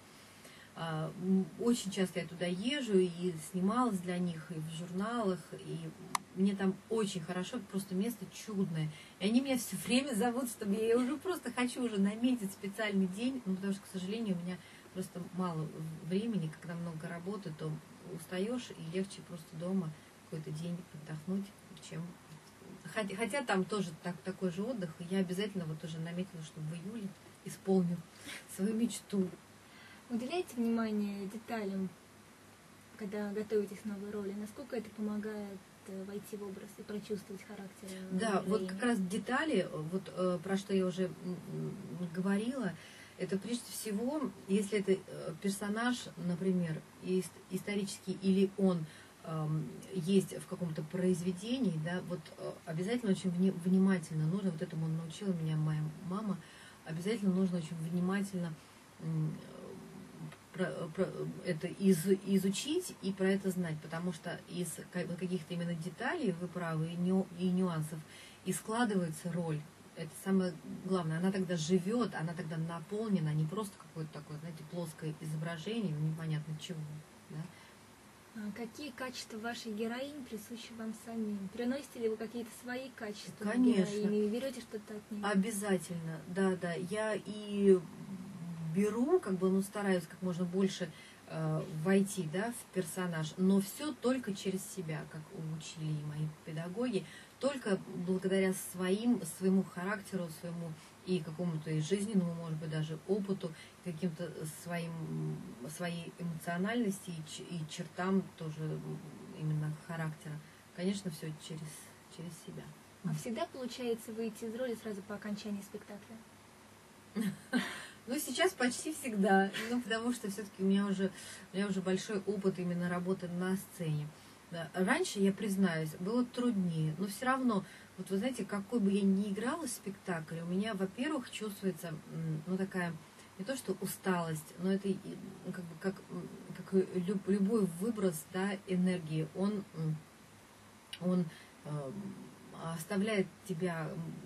Очень часто я туда езжу и снималась для них, и в журналах, и мне там очень хорошо, просто место чудное. И они меня все время зовут, чтобы я уже просто хочу уже наметить специальный день, ну, потому что, к сожалению, у меня просто мало времени, когда много работы, то устаешь, и легче просто дома какой-то день отдохнуть, чем... Хотя, хотя там тоже так, такой же отдых, и я обязательно вот уже наметила, что в июле исполню свою мечту. Уделяйте внимание деталям, когда готовитесь к новой роли? Насколько это помогает войти в образ и прочувствовать характер? Да, вот как раз детали, вот э, про что я уже говорила, это прежде всего, если это персонаж, например, исторический, или он э, есть в каком-то произведении, да, вот э, обязательно очень вни внимательно нужно, вот этому научила меня моя мама, обязательно нужно очень внимательно э, Про, про, это из, изучить и про это знать, потому что из каких-то именно деталей, вы правы, и, ню, и нюансов, и складывается роль. Это самое главное. Она тогда живет, она тогда наполнена, не просто какое-то такое, знаете, плоское изображение, непонятно чего. Да? А какие качества вашей героини присущи вам самим? Приносите ли вы какие-то свои качества? Конечно. Героини? Берете что-то от нее? Обязательно, да, да. Я и беру, как бы, ну, стараюсь как можно больше э, войти, да, в персонаж, но все только через себя, как учили мои педагоги, только благодаря своим, своему характеру, своему и какому-то и жизненному, может быть, даже опыту, каким-то своим, своей эмоциональности и, и чертам тоже именно характера. Конечно, все через, через себя. А всегда получается выйти из роли сразу по окончании спектакля? Ну, сейчас почти всегда, ну, потому что все-таки у меня уже, у меня уже большой опыт именно работы на сцене. Да. Раньше, я признаюсь, было труднее, но все равно, вот вы знаете, какой бы я ни играла в спектакле, у меня, во-первых, чувствуется, ну, такая, не то что усталость, но это как бы как, как любой выброс, да, энергии, он, он э, оставляет тебя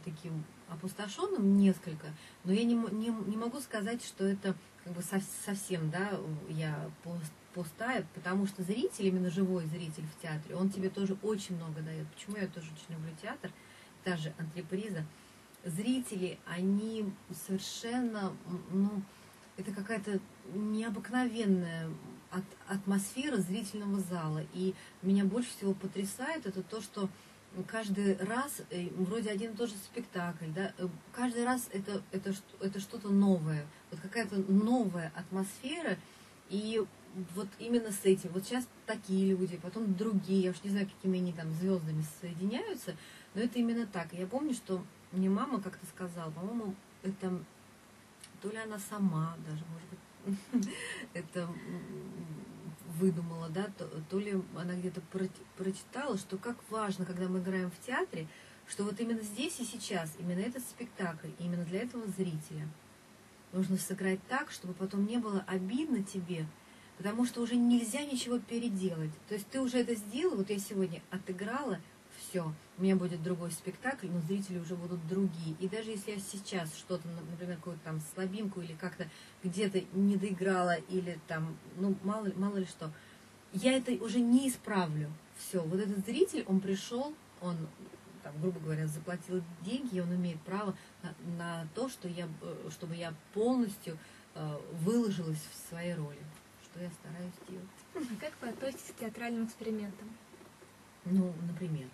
таким опустошенным несколько, но я не, не, не могу сказать, что это как бы совсем, да, я пустая, потому что зритель, именно живой зритель в театре, он тебе тоже очень много дает. Почему я тоже очень люблю театр, та же антреприза. Зрители, они совершенно, ну, это какая-то необыкновенная от, атмосфера зрительного зала. И меня больше всего потрясает это то, что каждый раз вроде один и тот же спектакль, да, каждый раз это, это, это что-то новое, вот какая-то новая атмосфера, и вот именно с этим, вот сейчас такие люди, потом другие, я уж не знаю, какими они там звездами соединяются, но это именно так. И я помню, что мне мама как-то сказала, по-моему, это то ли она сама даже, может быть, это выдумала, да, то, то ли она где-то прочитала, что как важно, когда мы играем в театре, что вот именно здесь и сейчас, именно этот спектакль, именно для этого зрителя нужно сыграть так, чтобы потом не было обидно тебе, потому что уже нельзя ничего переделать. То есть ты уже это сделала, вот я сегодня отыграла, все, у меня будет другой спектакль, но зрители уже будут другие. И даже если я сейчас что-то, например, какую-то там слабинку или как-то где-то не доиграла, или там, ну, мало, мало ли что, я это уже не исправлю. Все, вот этот зритель, он пришел, он, там, грубо говоря, заплатил деньги, и он имеет право на, на то, что я, чтобы я полностью э, выложилась в своей роли, что я стараюсь делать. А как вы относитесь к театральным экспериментам? Ну, например.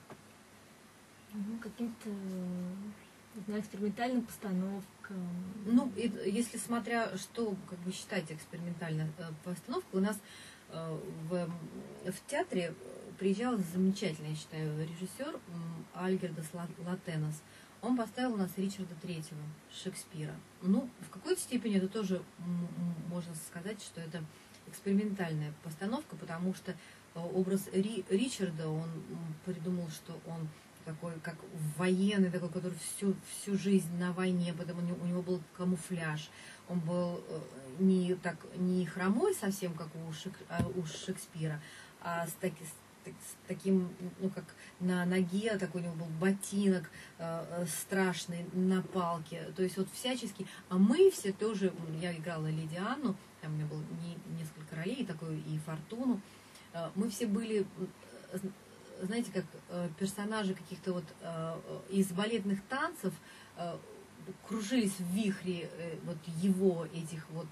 Ну, каким-то, не знаю, экспериментальным постановкам. Ну, это, если смотря, что как бы считать экспериментальной э, постановкой, у нас э, в, в театре приезжал замечательный, я считаю, режиссер Альгердас Латенос. Он поставил у нас Ричарда Третьего, Шекспира. Ну, в какой-то степени это тоже можно сказать, что это экспериментальная постановка, потому что образ Ри, Ричарда, он придумал, что он такой, как военный, такой, который всю, всю жизнь на войне, потому что у него был камуфляж, он был не, так, не хромой совсем, как у, Шек, у Шекспира, а с, таки, с таким, ну, как на ноге, такой у него был ботинок э, страшный, на палке, то есть вот всячески, а мы все тоже, я играла Леди Анну, там у меня было не, несколько ролей, такой и Фортуну, э, мы все были, знаете, как э, персонажи каких-то вот э, из балетных танцев э, кружились в вихре э, вот его этих вот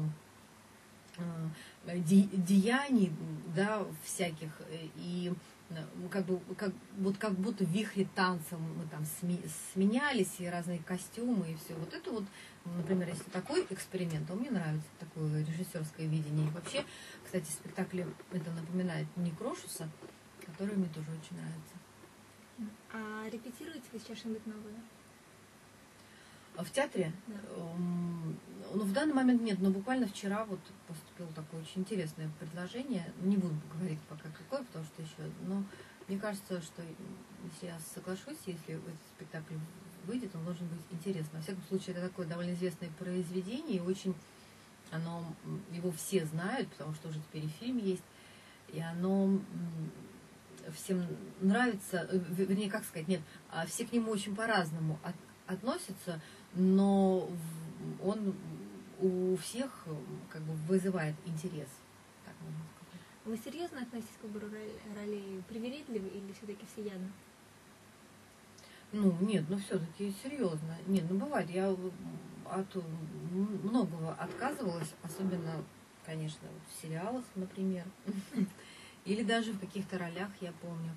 э, де, деяний, да, всяких, и э, как бы, как, вот как будто в вихре танца мы там сме, сменялись, и разные костюмы, и все. Вот это вот, например, если такой эксперимент, то мне нравится такое режиссерское видение. И вообще, кстати, спектакли это напоминает Некрошуса, который мне тоже очень нравится. А репетируете вы сейчас что-нибудь новое? В театре? Да. Ну, в данный момент нет, но буквально вчера вот поступило такое очень интересное предложение. Не буду говорить пока какое, потому что еще... Но мне кажется, что если я соглашусь, если этот спектакль выйдет, он должен быть интересным. Во всяком случае, это такое довольно известное произведение, и очень оно... Его все знают, потому что уже теперь и фильм есть, и оно... всем нравится, вернее, как сказать, нет, все к нему очень по-разному от, относятся, но он у всех как бы вызывает интерес. Так можно сказать. Вы серьезно относитесь к выбору ролей? Привередливы или все-таки всеядно? Ну, нет, ну все-таки серьезно. Нет, ну бывает, я от многого отказывалась, особенно, конечно, в сериалах, например. Или даже в каких-то ролях, я помню.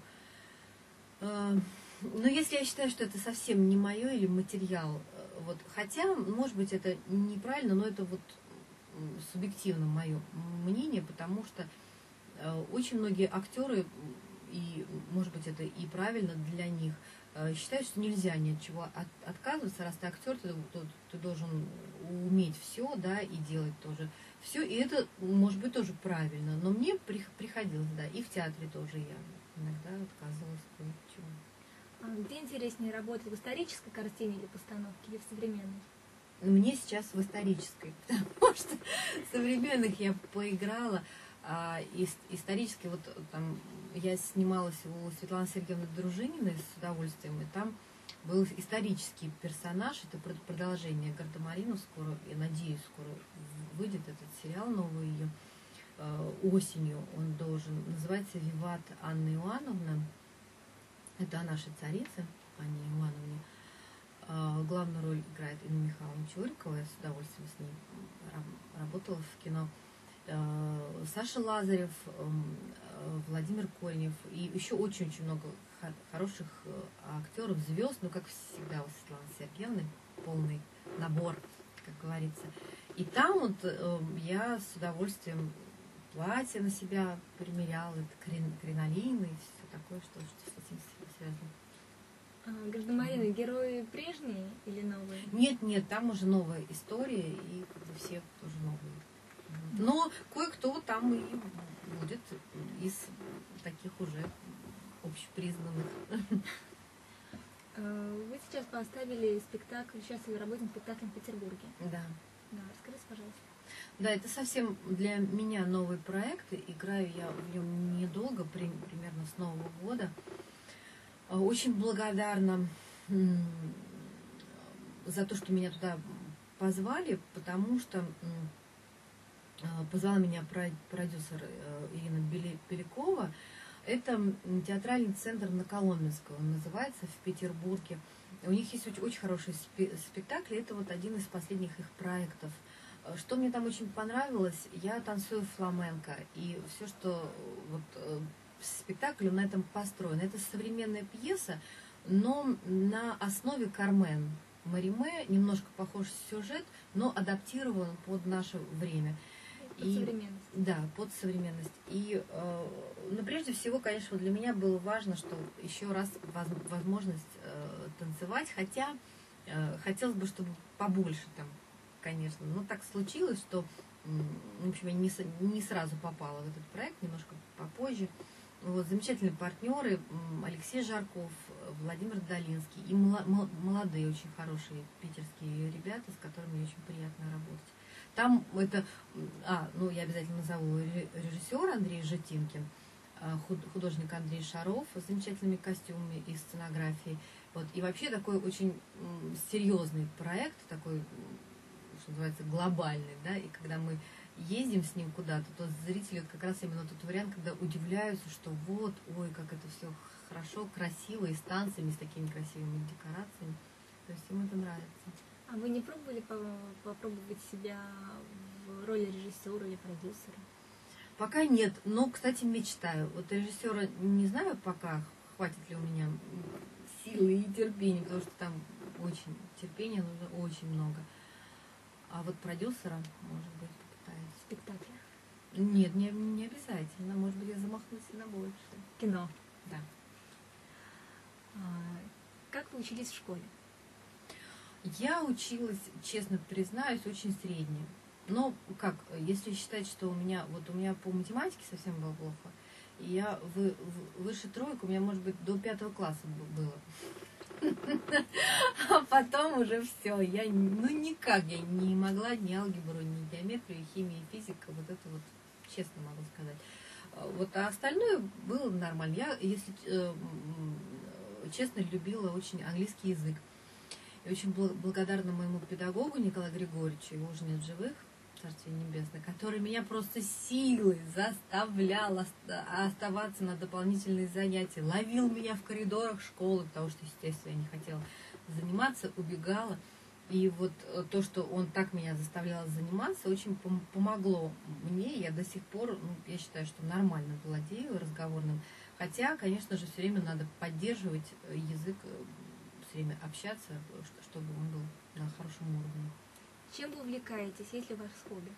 Но если я считаю, что это совсем не мое или материал, вот, хотя, может быть, это неправильно, но это вот субъективно мое мнение, потому что очень многие актеры, и, может быть, это и правильно для них, считают, что нельзя ни от чего от, отказываться. Раз ты актер, ты, ты, ты должен уметь все, да, и делать тоже все, и это, может быть, тоже правильно, но мне приходилось, да, и в театре тоже я иногда отказывалась кое-чего. А где интереснее работать, в исторической картине или постановке, или в современной? Мне сейчас в исторической, потому что современных я поиграла, а исторически, вот там я снималась у Светланы Сергеевны Дружининой с удовольствием, и там был исторический персонаж, это продолжение Гардемарины, скоро, я надеюсь, скоро выйдет этот сериал новый ее, осенью он должен, называется «Виват Анна Иоанновна», это о нашей царице, Анне Иоанновне. Главную роль играет Инна Михайловна Чурикова, я с удовольствием с ней работала в кино. Саша Лазарев, Владимир Корнев и еще очень-очень много хороших актеров, звезд, ну, как всегда, у Светланы Сергеевны, полный набор, как говорится. И там вот э, я с удовольствием платье на себя примеряла, это крин, кринолин и все такое, что, что с этим связано. А, Гардемарины, mm-hmm. герои прежние или новые? Нет, нет, там уже новая история, и как бы все тоже новые. Mm-hmm. Но кое-кто там и будет из таких уже общепризнанных. Вы сейчас поставили спектакль, сейчас вы работаете над спектаклем в Петербурге. Да. Да, расскажите, пожалуйста. Да, это совсем для меня новый проект. Играю я в нем недолго, примерно с Нового года. Очень благодарна за то, что меня туда позвали, потому что позвала меня продюсер Ирина Белякова. Это театральный центр на Коломенского, он называется, в Петербурге. У них есть очень, очень хорошие спектакли, это вот один из последних их проектов. Что мне там очень понравилось, я танцую фламенко, и все, что вот спектакль на этом построен, это современная пьеса, но на основе Кармен Мариме, немножко похож сюжет, но адаптирован под наше время. Под и, современность. Да, под современность. И, э, но прежде всего, конечно, для меня было важно, что еще раз воз, возможность э, танцевать, хотя э, хотелось бы, чтобы побольше там, конечно. Но так случилось, что, э, в общем, я не, не сразу попала в этот проект, немножко попозже. Вот, замечательные партнеры, Алексей Жарков, Владимир Долинский и молодые, очень хорошие питерские ребята, с которыми очень приятно работать. Там это, а, ну я обязательно назову режиссер Андрей Житинкин, художник Андрей Шаров с замечательными костюмами и сценографией. Вот, и вообще такой очень серьезный проект, такой, что называется, глобальный, да, и когда мы ездим с ним куда-то, то зрители как раз именно тот вариант, когда удивляются, что вот, ой, как это все хорошо, красиво, и с танцами, с такими красивыми декорациями. То есть им это нравится. А вы не пробовали попробовать себя в роли режиссера или продюсера? Пока нет, но, кстати, мечтаю. Вот режиссера не знаю пока, хватит ли у меня силы и терпения, потому что там очень терпения нужно очень много. А вот продюсера, может быть, попытаюсь. Спектакля? Нет, не, не обязательно. Может быть, я замахнусь и на больше. Кино? Да. А, как вы учились в школе? Я училась, честно признаюсь, очень средне. Но как, если считать, что у меня, вот у меня по математике совсем было плохо, и я вы, в, выше тройку, у меня, может быть, до пятого класса было. А потом уже все, я, ну никак, я не могла ни алгебру, ни геометрию, химию, физика, вот это вот, честно могу сказать. Вот, а остальное было нормально. Я, если честно, любила очень английский язык. И очень благодарна моему педагогу Николаю Григорьевичу, его уже нет в живых, Царствие Небесное, который меня просто силой заставлял оставаться на дополнительные занятия, ловил меня в коридорах школы, потому что, естественно, я не хотела заниматься, убегала. И вот то, что он так меня заставлял заниматься, очень помогло мне. Я до сих пор, ну, я считаю, что нормально владею разговорным. Хотя, конечно же, все время надо поддерживать язык, все время общаться, чтобы он был на хорошем уровне. Чем вы увлекаетесь? Есть ли у вас хобби?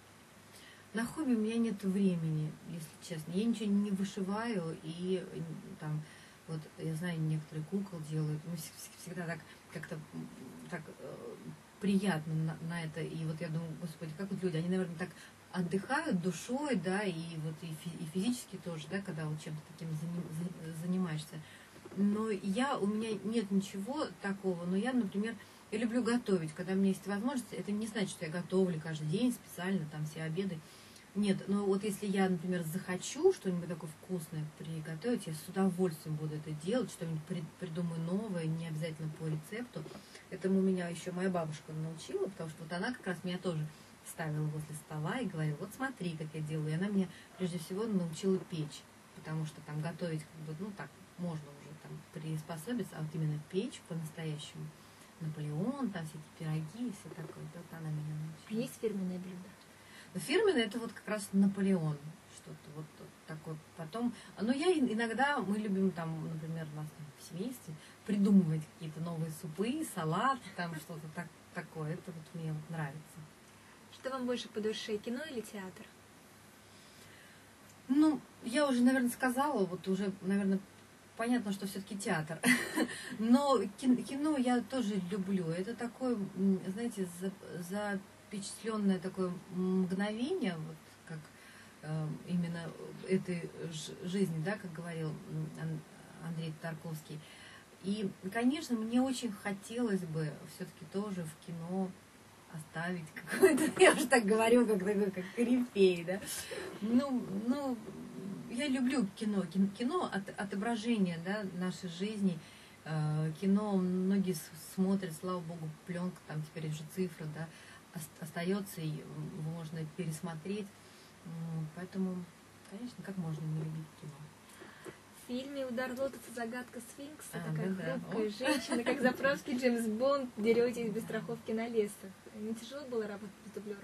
На хобби у меня нет времени, если честно. Я ничего не вышиваю, и там, вот, я знаю, некоторые кукол делают. Мне всегда так как-то так э, приятно на, на это. И вот я думаю, господи, как вот люди, они, наверное, так отдыхают душой, да, и вот и, фи, и физически тоже, да, когда вот чем-то таким занимаешься. Но я, у меня нет ничего такого, но я, например, я люблю готовить, когда у меня есть возможность, это не значит, что я готовлю каждый день специально, там все обеды, Нет, ну вот если я, например, захочу что-нибудь такое вкусное приготовить, я с удовольствием буду это делать, что-нибудь при, придумаю новое, не обязательно по рецепту. Этому меня еще моя бабушка научила, потому что вот она как раз меня тоже ставила возле стола и говорила, вот смотри, как я делаю. И она меня прежде всего научила печь, потому что там готовить, как бы, ну так, можно уже там приспособиться, а вот именно печь по-настоящему. Наполеон, там все эти пироги, все такое. Вот она меня научила. А есть фирменное блюдо? Фирменное это вот как раз Наполеон, что-то вот такое. Потом, ну я иногда, мы любим там, например, у нас там в семействе придумывать какие-то новые супы, салаты, там что-то так, такое. Это вот мне вот нравится. Что вам больше по душе, кино или театр? Ну, я уже, наверное, сказала, вот уже, наверное, понятно, что все-таки театр. Но кино я тоже люблю. Это такое, знаете, за впечатленное такое мгновение, вот как э, именно этой жизни, да, как говорил Андрей Тарковский. И, конечно, мне очень хотелось бы все-таки тоже в кино оставить какой-то, я уже так говорю, как такой, как корифей, да. Ну, ну, я люблю кино, кино от, отображение, да, нашей жизни. Кино многие смотрят, слава богу, пленка, там теперь уже цифра, да, остается, и его можно пересмотреть. Поэтому, конечно, как можно не любить кино? В фильме «Удар лотоса. Загадка сфинкса» А, такая да, хрупкая да. женщина, как заправский Джеймс Бонд, деретесь без страховки на лесах. Не тяжело было работать без дублера?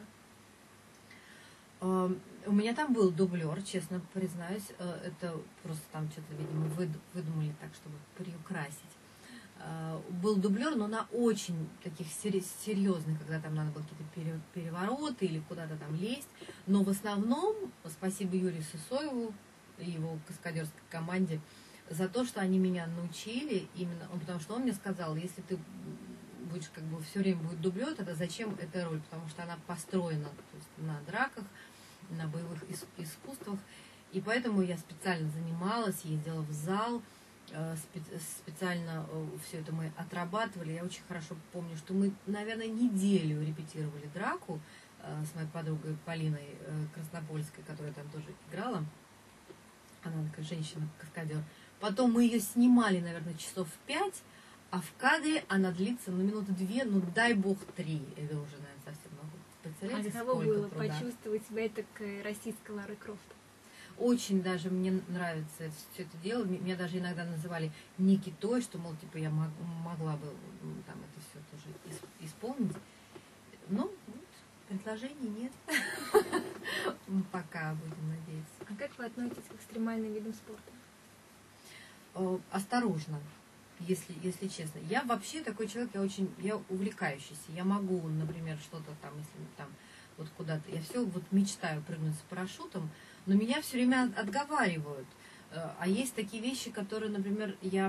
У меня там был дублер, честно признаюсь. Это просто там что-то, видимо, выдумали так, чтобы приукрасить. Был дублер, но на очень таких серьезных, когда там надо было какие-то перевороты или куда-то там лезть. Но в основном, спасибо Юрию Сысоеву и его каскадерской команде, за то, что они меня научили, именно, потому что он мне сказал, если ты будешь как бы все время будет дублер, тогда зачем эта роль? Потому что она построена, то есть, на драках, на боевых искусствах. И поэтому я специально занималась, ездила в зал, специально все это мы отрабатывали. Я очень хорошо помню, что мы, наверное, неделю репетировали драку с моей подругой Полиной Краснопольской, которая там тоже играла. Она такая женщина-каскадер. Потом мы ее снимали, наверное, часов пять, а в кадре она длится, ну, минуты две, ну, дай бог, три. Это уже, наверное, совсем много. Представляете, а каково сколько было труда? почувствовать себя так российской Ларой Крофт? Очень даже мне нравится все это дело. Меня даже иногда называли Никитой, что, мол, типа, я мог, могла бы там это все тоже исполнить. Но вот, предложений нет. Пока, будем надеяться. А как вы относитесь к экстремальным видам спорта? Осторожно, если, если честно. Я вообще такой человек, я очень, я увлекающийся. Я могу, например, что-то там, если там вот куда-то, я все вот мечтаю прыгнуть с парашютом, но меня все время отговаривают. А есть такие вещи, которые, например, я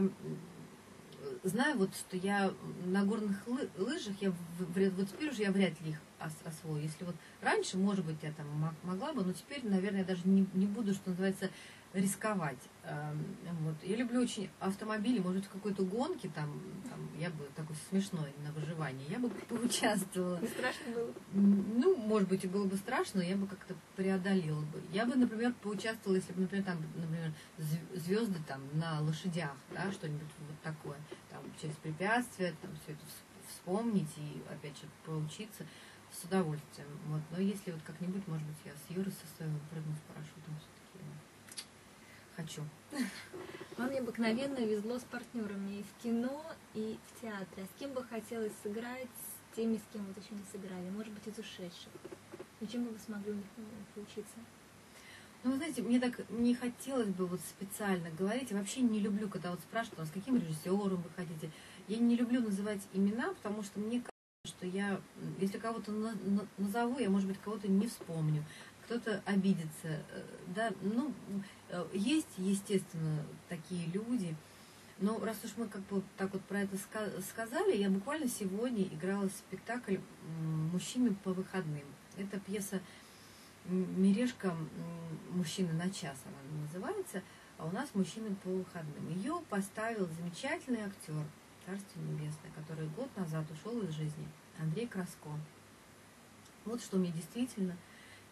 знаю, вот, что я на горных лыжах, я, вот теперь уже я вряд ли их освою. Если вот раньше, может быть, я там могла бы, но теперь, наверное, я даже не, не буду, что называется, рисковать. Вот. Я люблю очень автомобили, может, в какой-то гонке, там, там я бы такой смешной на выживании, я бы поучаствовала. Не страшно было? Ну, может быть, и было бы страшно, но я бы как-то преодолела бы. Я бы, например, поучаствовала, если бы, например, там, например, звезды там на лошадях, да, что-нибудь вот такое, там, через препятствия, там, все это вспомнить и, опять же, поучиться с удовольствием. Вот. Но если вот как-нибудь, может быть, я с Юрой Сысоевым прыгну с парашютом, все-таки хочу. Вам необыкновенно везло с партнерами и в кино, и в театре. А с кем бы хотелось сыграть, с теми, с кем вот еще не сыграли? Может быть, из ушедших. И чем бы вы смогли у них поучиться? Ну, вы знаете, мне так не хотелось бы вот специально говорить. Я вообще не люблю, когда вот спрашивают, а с каким режиссером вы хотите. Я не люблю называть имена, потому что мне кажется, что я, если кого-то на, на, назову, я, может быть, кого-то не вспомню. Кто-то обидится, да, ну, есть, естественно, такие люди, но раз уж мы как бы так вот про это сказали, я буквально сегодня играла спектакль «Мужчины по выходным». Это пьеса Мережко «Мужчины на час» она называется, а у нас «Мужчины по выходным». Ее поставил замечательный актер, Царствие Небесное, который год назад ушел из жизни, Андрей Краско. Вот что мне действительно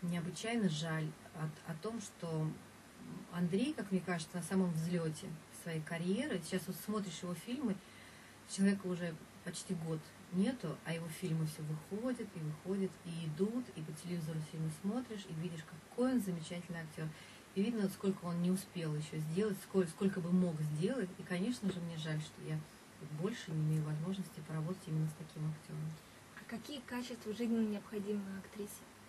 необычайно жаль о, о том, что Андрей, как мне кажется, на самом взлете своей карьеры. Сейчас вот смотришь его фильмы, человека уже почти год нету, а его фильмы все выходят и выходят, и идут, и по телевизору фильмы смотришь, и видишь, какой он замечательный актер. И видно, сколько он не успел еще сделать, сколько, сколько бы мог сделать. И, конечно же, мне жаль, что я больше не имею возможности поработать именно с таким актером. А какие качества жизненно необходимы актрисе?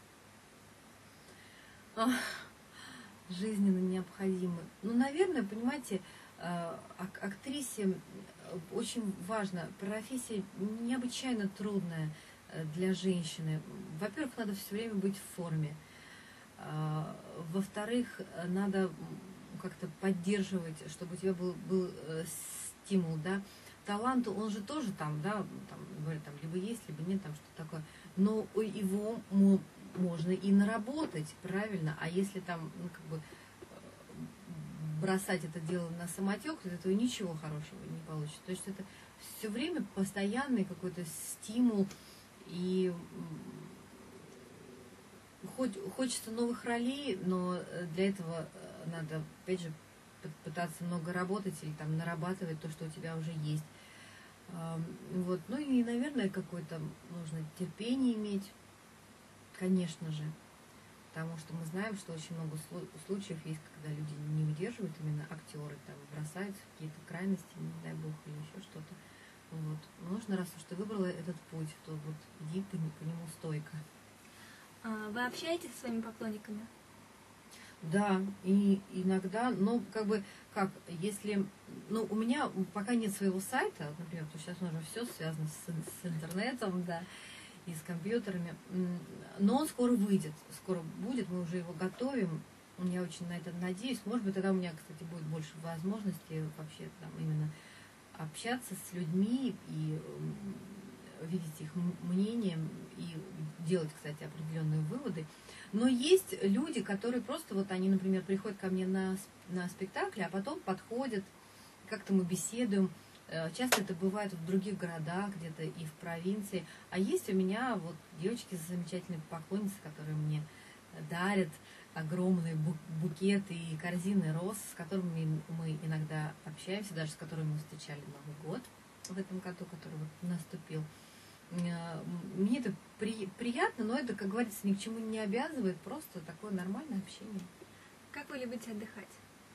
Ах, жизненно необходимы. Ну, наверное, понимаете, актрисе очень важно, профессия необычайно трудная для женщины. Во-первых, надо все время быть в форме. Во-вторых, надо как-то поддерживать, чтобы у тебя был, был стимул, да. Таланту, он же тоже там, да, там, говорят, там, либо есть, либо нет, там что-то такое. Но его можно и наработать, правильно? А если там, ну, как бы, бросать это дело на самотек, то этого ничего хорошего не получится. То есть это все время постоянный какой-то стимул, и хоть хочется новых ролей, но для этого надо, опять же, пытаться много работать или там нарабатывать то, что у тебя уже есть. Вот. Ну и, наверное, какое-то нужно терпение иметь, конечно же. Потому что мы знаем, что очень много случаев есть, когда люди не удерживают, именно актеры, там, бросаются в какие-то крайности, не дай бог, или еще что-то. Вот. Нужно, раз уж ты выбрала этот путь, то вот иди по, по нему стойко. А вы общаетесь со своими поклонниками? Да, и иногда, ну, как бы, как, если, ну, у меня пока нет своего сайта, например, то сейчас уже все связано с, с интернетом, да, и с компьютерами, но он скоро выйдет, скоро будет, мы уже его готовим, я очень на это надеюсь, может быть, тогда у меня, кстати, будет больше возможностей вообще там именно общаться с людьми и видеть их мнение и делать, кстати, определенные выводы. Но есть люди, которые просто, вот они, например, приходят ко мне на, на спектакль, а потом подходят, как-то мы беседуем. Часто это бывает в других городах, где-то и в провинции. А есть у меня вот девочки замечательные поклонницы, которые мне дарят огромные букеты и корзины роз, с которыми мы иногда общаемся, даже с которыми мы встречали Новый год в этом году, который вот наступил. Мне это при, приятно, но это, как говорится, ни к чему не обязывает, просто такое нормальное общение. Как вы любите отдыхать?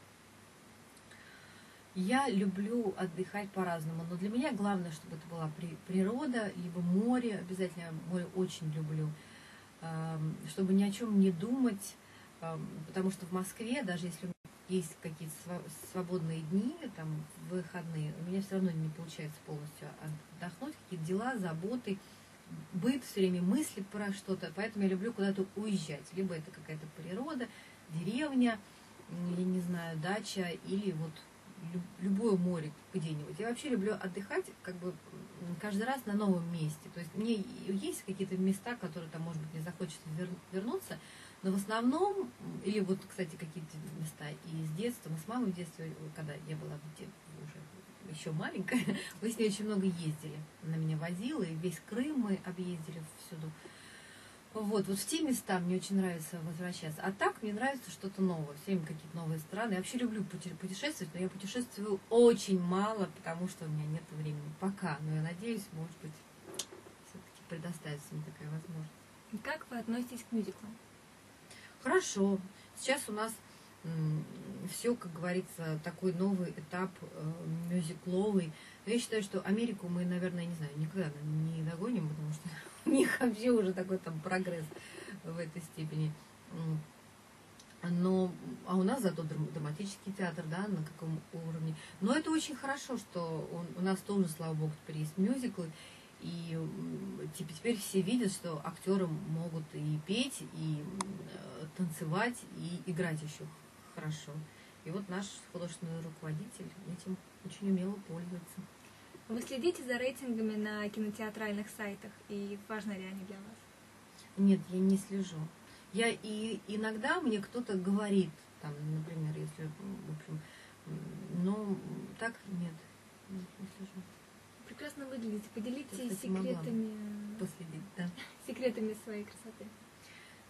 Я люблю отдыхать по-разному, но для меня главное, чтобы это была природа, либо море, обязательно море очень люблю, чтобы ни о чем не думать, потому что в Москве, даже если у меня есть какие-то свободные дни, там, выходные, у меня все равно не получается полностью отдохнуть, какие-то дела, заботы, быт, все время мысли про что-то, поэтому я люблю куда-то уезжать, либо это какая-то природа, деревня, я не знаю, дача, или вот любое море где-нибудь. Я вообще люблю отдыхать как бы каждый раз на новом месте. То есть мне есть какие-то места, которые там, может быть, не захочется вернуться, но в основном, или вот, кстати, какие-то места и с детства, мы с мамой в детстве, когда я была уже еще маленькая, мы с ней очень много ездили. Она меня возила, и весь Крым мы объездили всюду. Вот, вот в те места мне очень нравится возвращаться. А так мне нравится что-то новое, все время какие-то новые страны. Я вообще люблю путешествовать, но я путешествую очень мало, потому что у меня нет времени пока. Но я надеюсь, может быть, все-таки предоставится мне такая возможность. И как вы относитесь к мюзиклам? Хорошо. Сейчас у нас все, как говорится, такой новый этап э, мюзикловый. Но я считаю, что Америку мы, наверное, не знаю, никогда не догоним, потому что у них вообще уже такой там прогресс в этой степени. Но, а у нас зато драматический театр, да, на каком уровне. Но это очень хорошо, что он, у нас тоже, слава богу, теперь есть мюзиклы. И теперь все видят, что актеры могут и петь, и танцевать, и играть еще хорошо. И вот наш художественный руководитель этим очень умело пользуется. Вы следите за рейтингами на кинотеатральных сайтах, и важны ли они для вас? Нет, я не слежу. Я и иногда мне кто-то говорит, там, например, если, в общем, но так нет, нет, не слежу. Прекрасно выглядите. Поделитесь секретами, последить, да. секретами своей красоты.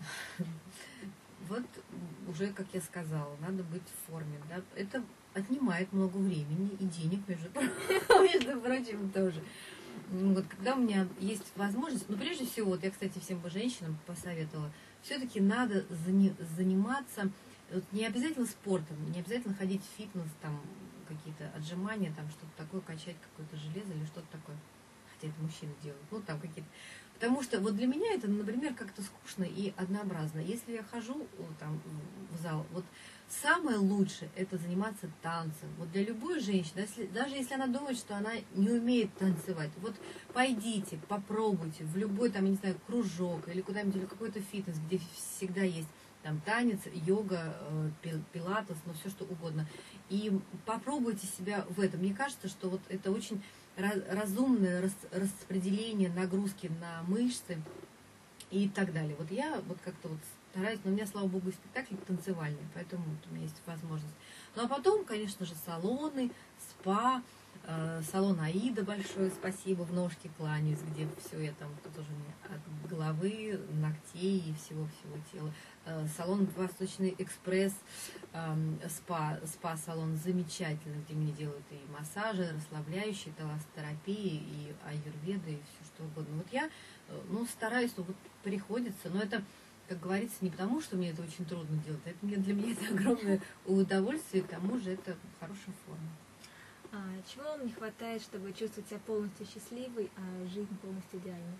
Вот уже, как я сказала, надо быть в форме. Да? Это отнимает много времени и денег, между, между прочим, тоже. Вот, когда у меня есть возможность, ну, прежде всего, вот я, кстати, всем бы женщинам посоветовала, все-таки надо зани- заниматься, вот, не обязательно спортом, не обязательно ходить в фитнес, там, какие-то отжимания, там, что-то такое, качать какое-то железо или что-то такое. Хотя это мужчины делают, ну, там какие-то. Потому что вот для меня это, например, как-то скучно и однообразно. Если я хожу там в зал, вот самое лучшее это заниматься танцем. Вот для любой женщины, если, даже если она думает, что она не умеет танцевать, вот пойдите, попробуйте в любой там, я не знаю, кружок или куда-нибудь, или какой-то фитнес, где всегда есть там танец, йога, пилатес, ну все что угодно. И попробуйте себя в этом. Мне кажется, что вот это очень разумное распределение нагрузки на мышцы и так далее. Вот я вот как-то вот стараюсь, но у меня, слава богу, спектакли танцевальные, поэтому вот у меня есть возможность. Ну а потом, конечно же, салоны, спа, э, салон Аида, большое спасибо, в ножки кланяюсь, где все я там тоже мне от головы, ногтей и всего-всего тела. Э, салон Восточный экспресс, э, спа, спа-салон замечательный, где мне делают и массажи, расслабляющие, талассотерапии, и аюрведы, и все что угодно. Вот я, э, ну, стараюсь, ну, вот приходится, но это, как говорится, не потому, что мне это очень трудно делать, это мне, для меня это огромное удовольствие, к тому же это хорошая форма. А чего вам не хватает, чтобы чувствовать себя полностью счастливой, а жизнь полностью идеальной?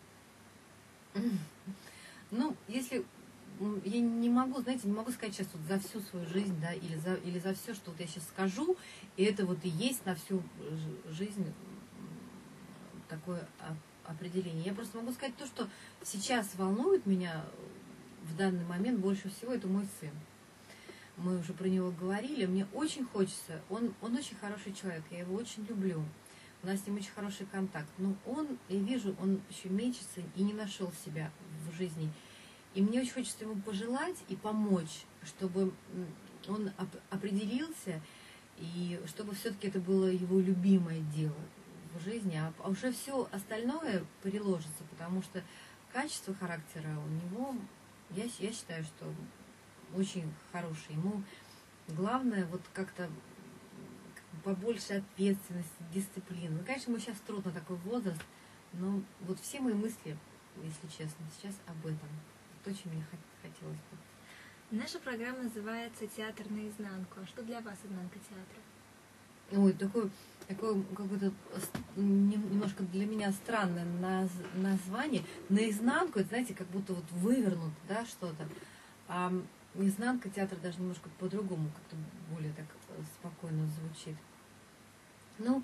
Ну, если я не могу, знаете, не могу сказать сейчас вот за всю свою жизнь, да, или за, или за все, что вот я сейчас скажу, и это вот и есть на всю жизнь такое определение. Я просто могу сказать то, что сейчас волнует меня в данный момент больше всего, это мой сын. Мы уже про него говорили, мне очень хочется, он, он очень хороший человек, я его очень люблю, у нас с ним очень хороший контакт, но он, я вижу, он еще мечется и не нашел себя в жизни. И мне очень хочется ему пожелать и помочь, чтобы он определился, и чтобы все-таки это было его любимое дело в жизни, а уже все остальное приложится, потому что качество характера у него, я, я считаю, что очень хороший. Ему главное вот как-то побольше ответственности, дисциплины. Ну, конечно, ему сейчас трудно такой возраст, но вот все мои мысли, если честно, сейчас об этом. То, чем мне хотелось бы. Наша программа называется «Театр наизнанку». А что для вас изнанка театра? Ой, такое, такое какое-то немножко для меня странное наз, название. Наизнанку, это, знаете, как будто вот вывернуто, да, что-то. А изнанка театра даже немножко по-другому, как-то более так спокойно звучит. Ну,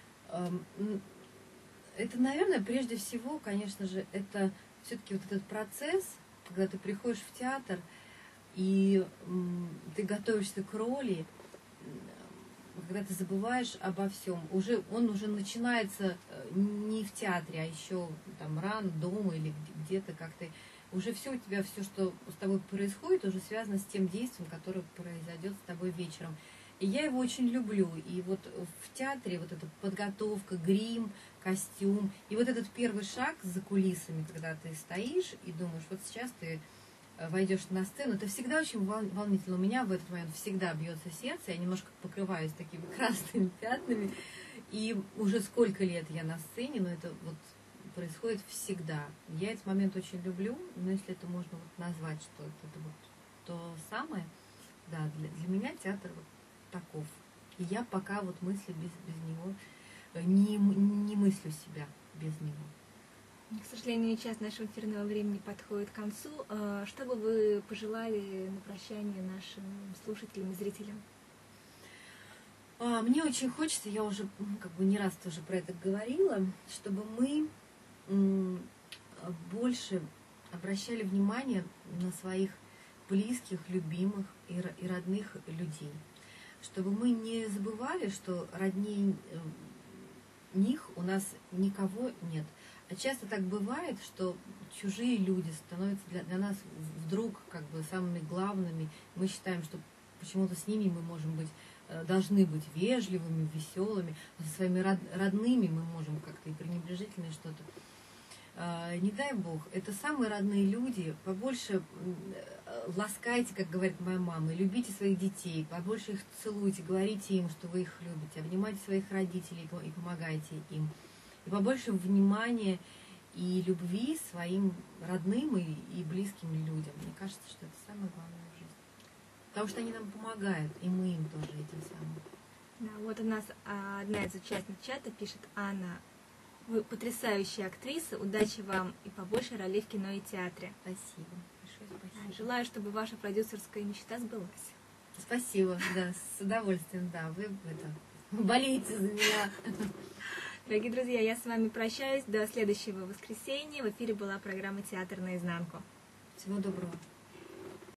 это, наверное, прежде всего, конечно же, это все-таки вот этот процесс, когда ты приходишь в театр, и м, ты готовишься к роли, когда ты забываешь обо всем. Уже, он уже начинается не в театре, а еще там рано, дома или где-то как-то. Уже все у тебя, все, что с тобой происходит, уже связано с тем действием, которое произойдет с тобой вечером. И я его очень люблю. И вот в театре вот эта подготовка, грим, костюм, и вот этот первый шаг за кулисами, когда ты стоишь и думаешь, вот сейчас ты войдешь на сцену, это всегда очень волнительно. У меня в этот момент всегда бьется сердце, я немножко покрываюсь такими красными пятнами. И уже сколько лет я на сцене, но это вот происходит всегда. Я этот момент очень люблю, но если это можно вот назвать, что это вот то самое, да, для, для меня театр вот таков. И я пока вот мысли без, без него, не, не мыслю себя без него. К сожалению, час нашего эфирного времени подходит к концу. Что бы вы пожелали на прощание нашим слушателям и зрителям? Мне очень хочется, я уже как бы не раз тоже про это говорила, чтобы мы больше обращали внимание на своих близких, любимых и родных людей. Чтобы мы не забывали, что роднее них у нас никого нет. А часто так бывает, что чужие люди становятся для, для нас вдруг как бы самыми главными. Мы считаем, что почему-то с ними мы можем быть, должны быть вежливыми, веселыми, а со своими род, родными мы можем как-то и пренебрежительно что-то. э, не дай бог, это самые родные люди, побольше ласкайте, как говорит моя мама, и любите своих детей, побольше их целуйте, говорите им, что вы их любите, обнимайте своих родителей и помогайте им. И побольше внимания и любви своим родным и, и близким людям. Мне кажется, что это самое главное в жизни. Потому что они нам помогают, и мы им тоже этим самым. Да, вот у нас а, одна из участниц чата пишет: Анна, вы потрясающая актриса, удачи вам и побольше ролей в кино и театре. Спасибо. Большое спасибо. Желаю, чтобы ваша продюсерская мечта сбылась. Спасибо, да, с удовольствием, да, вы это, болеете за меня. Дорогие друзья, я с вами прощаюсь до следующего воскресенья. В эфире была программа «Театр наизнанку». Всего доброго.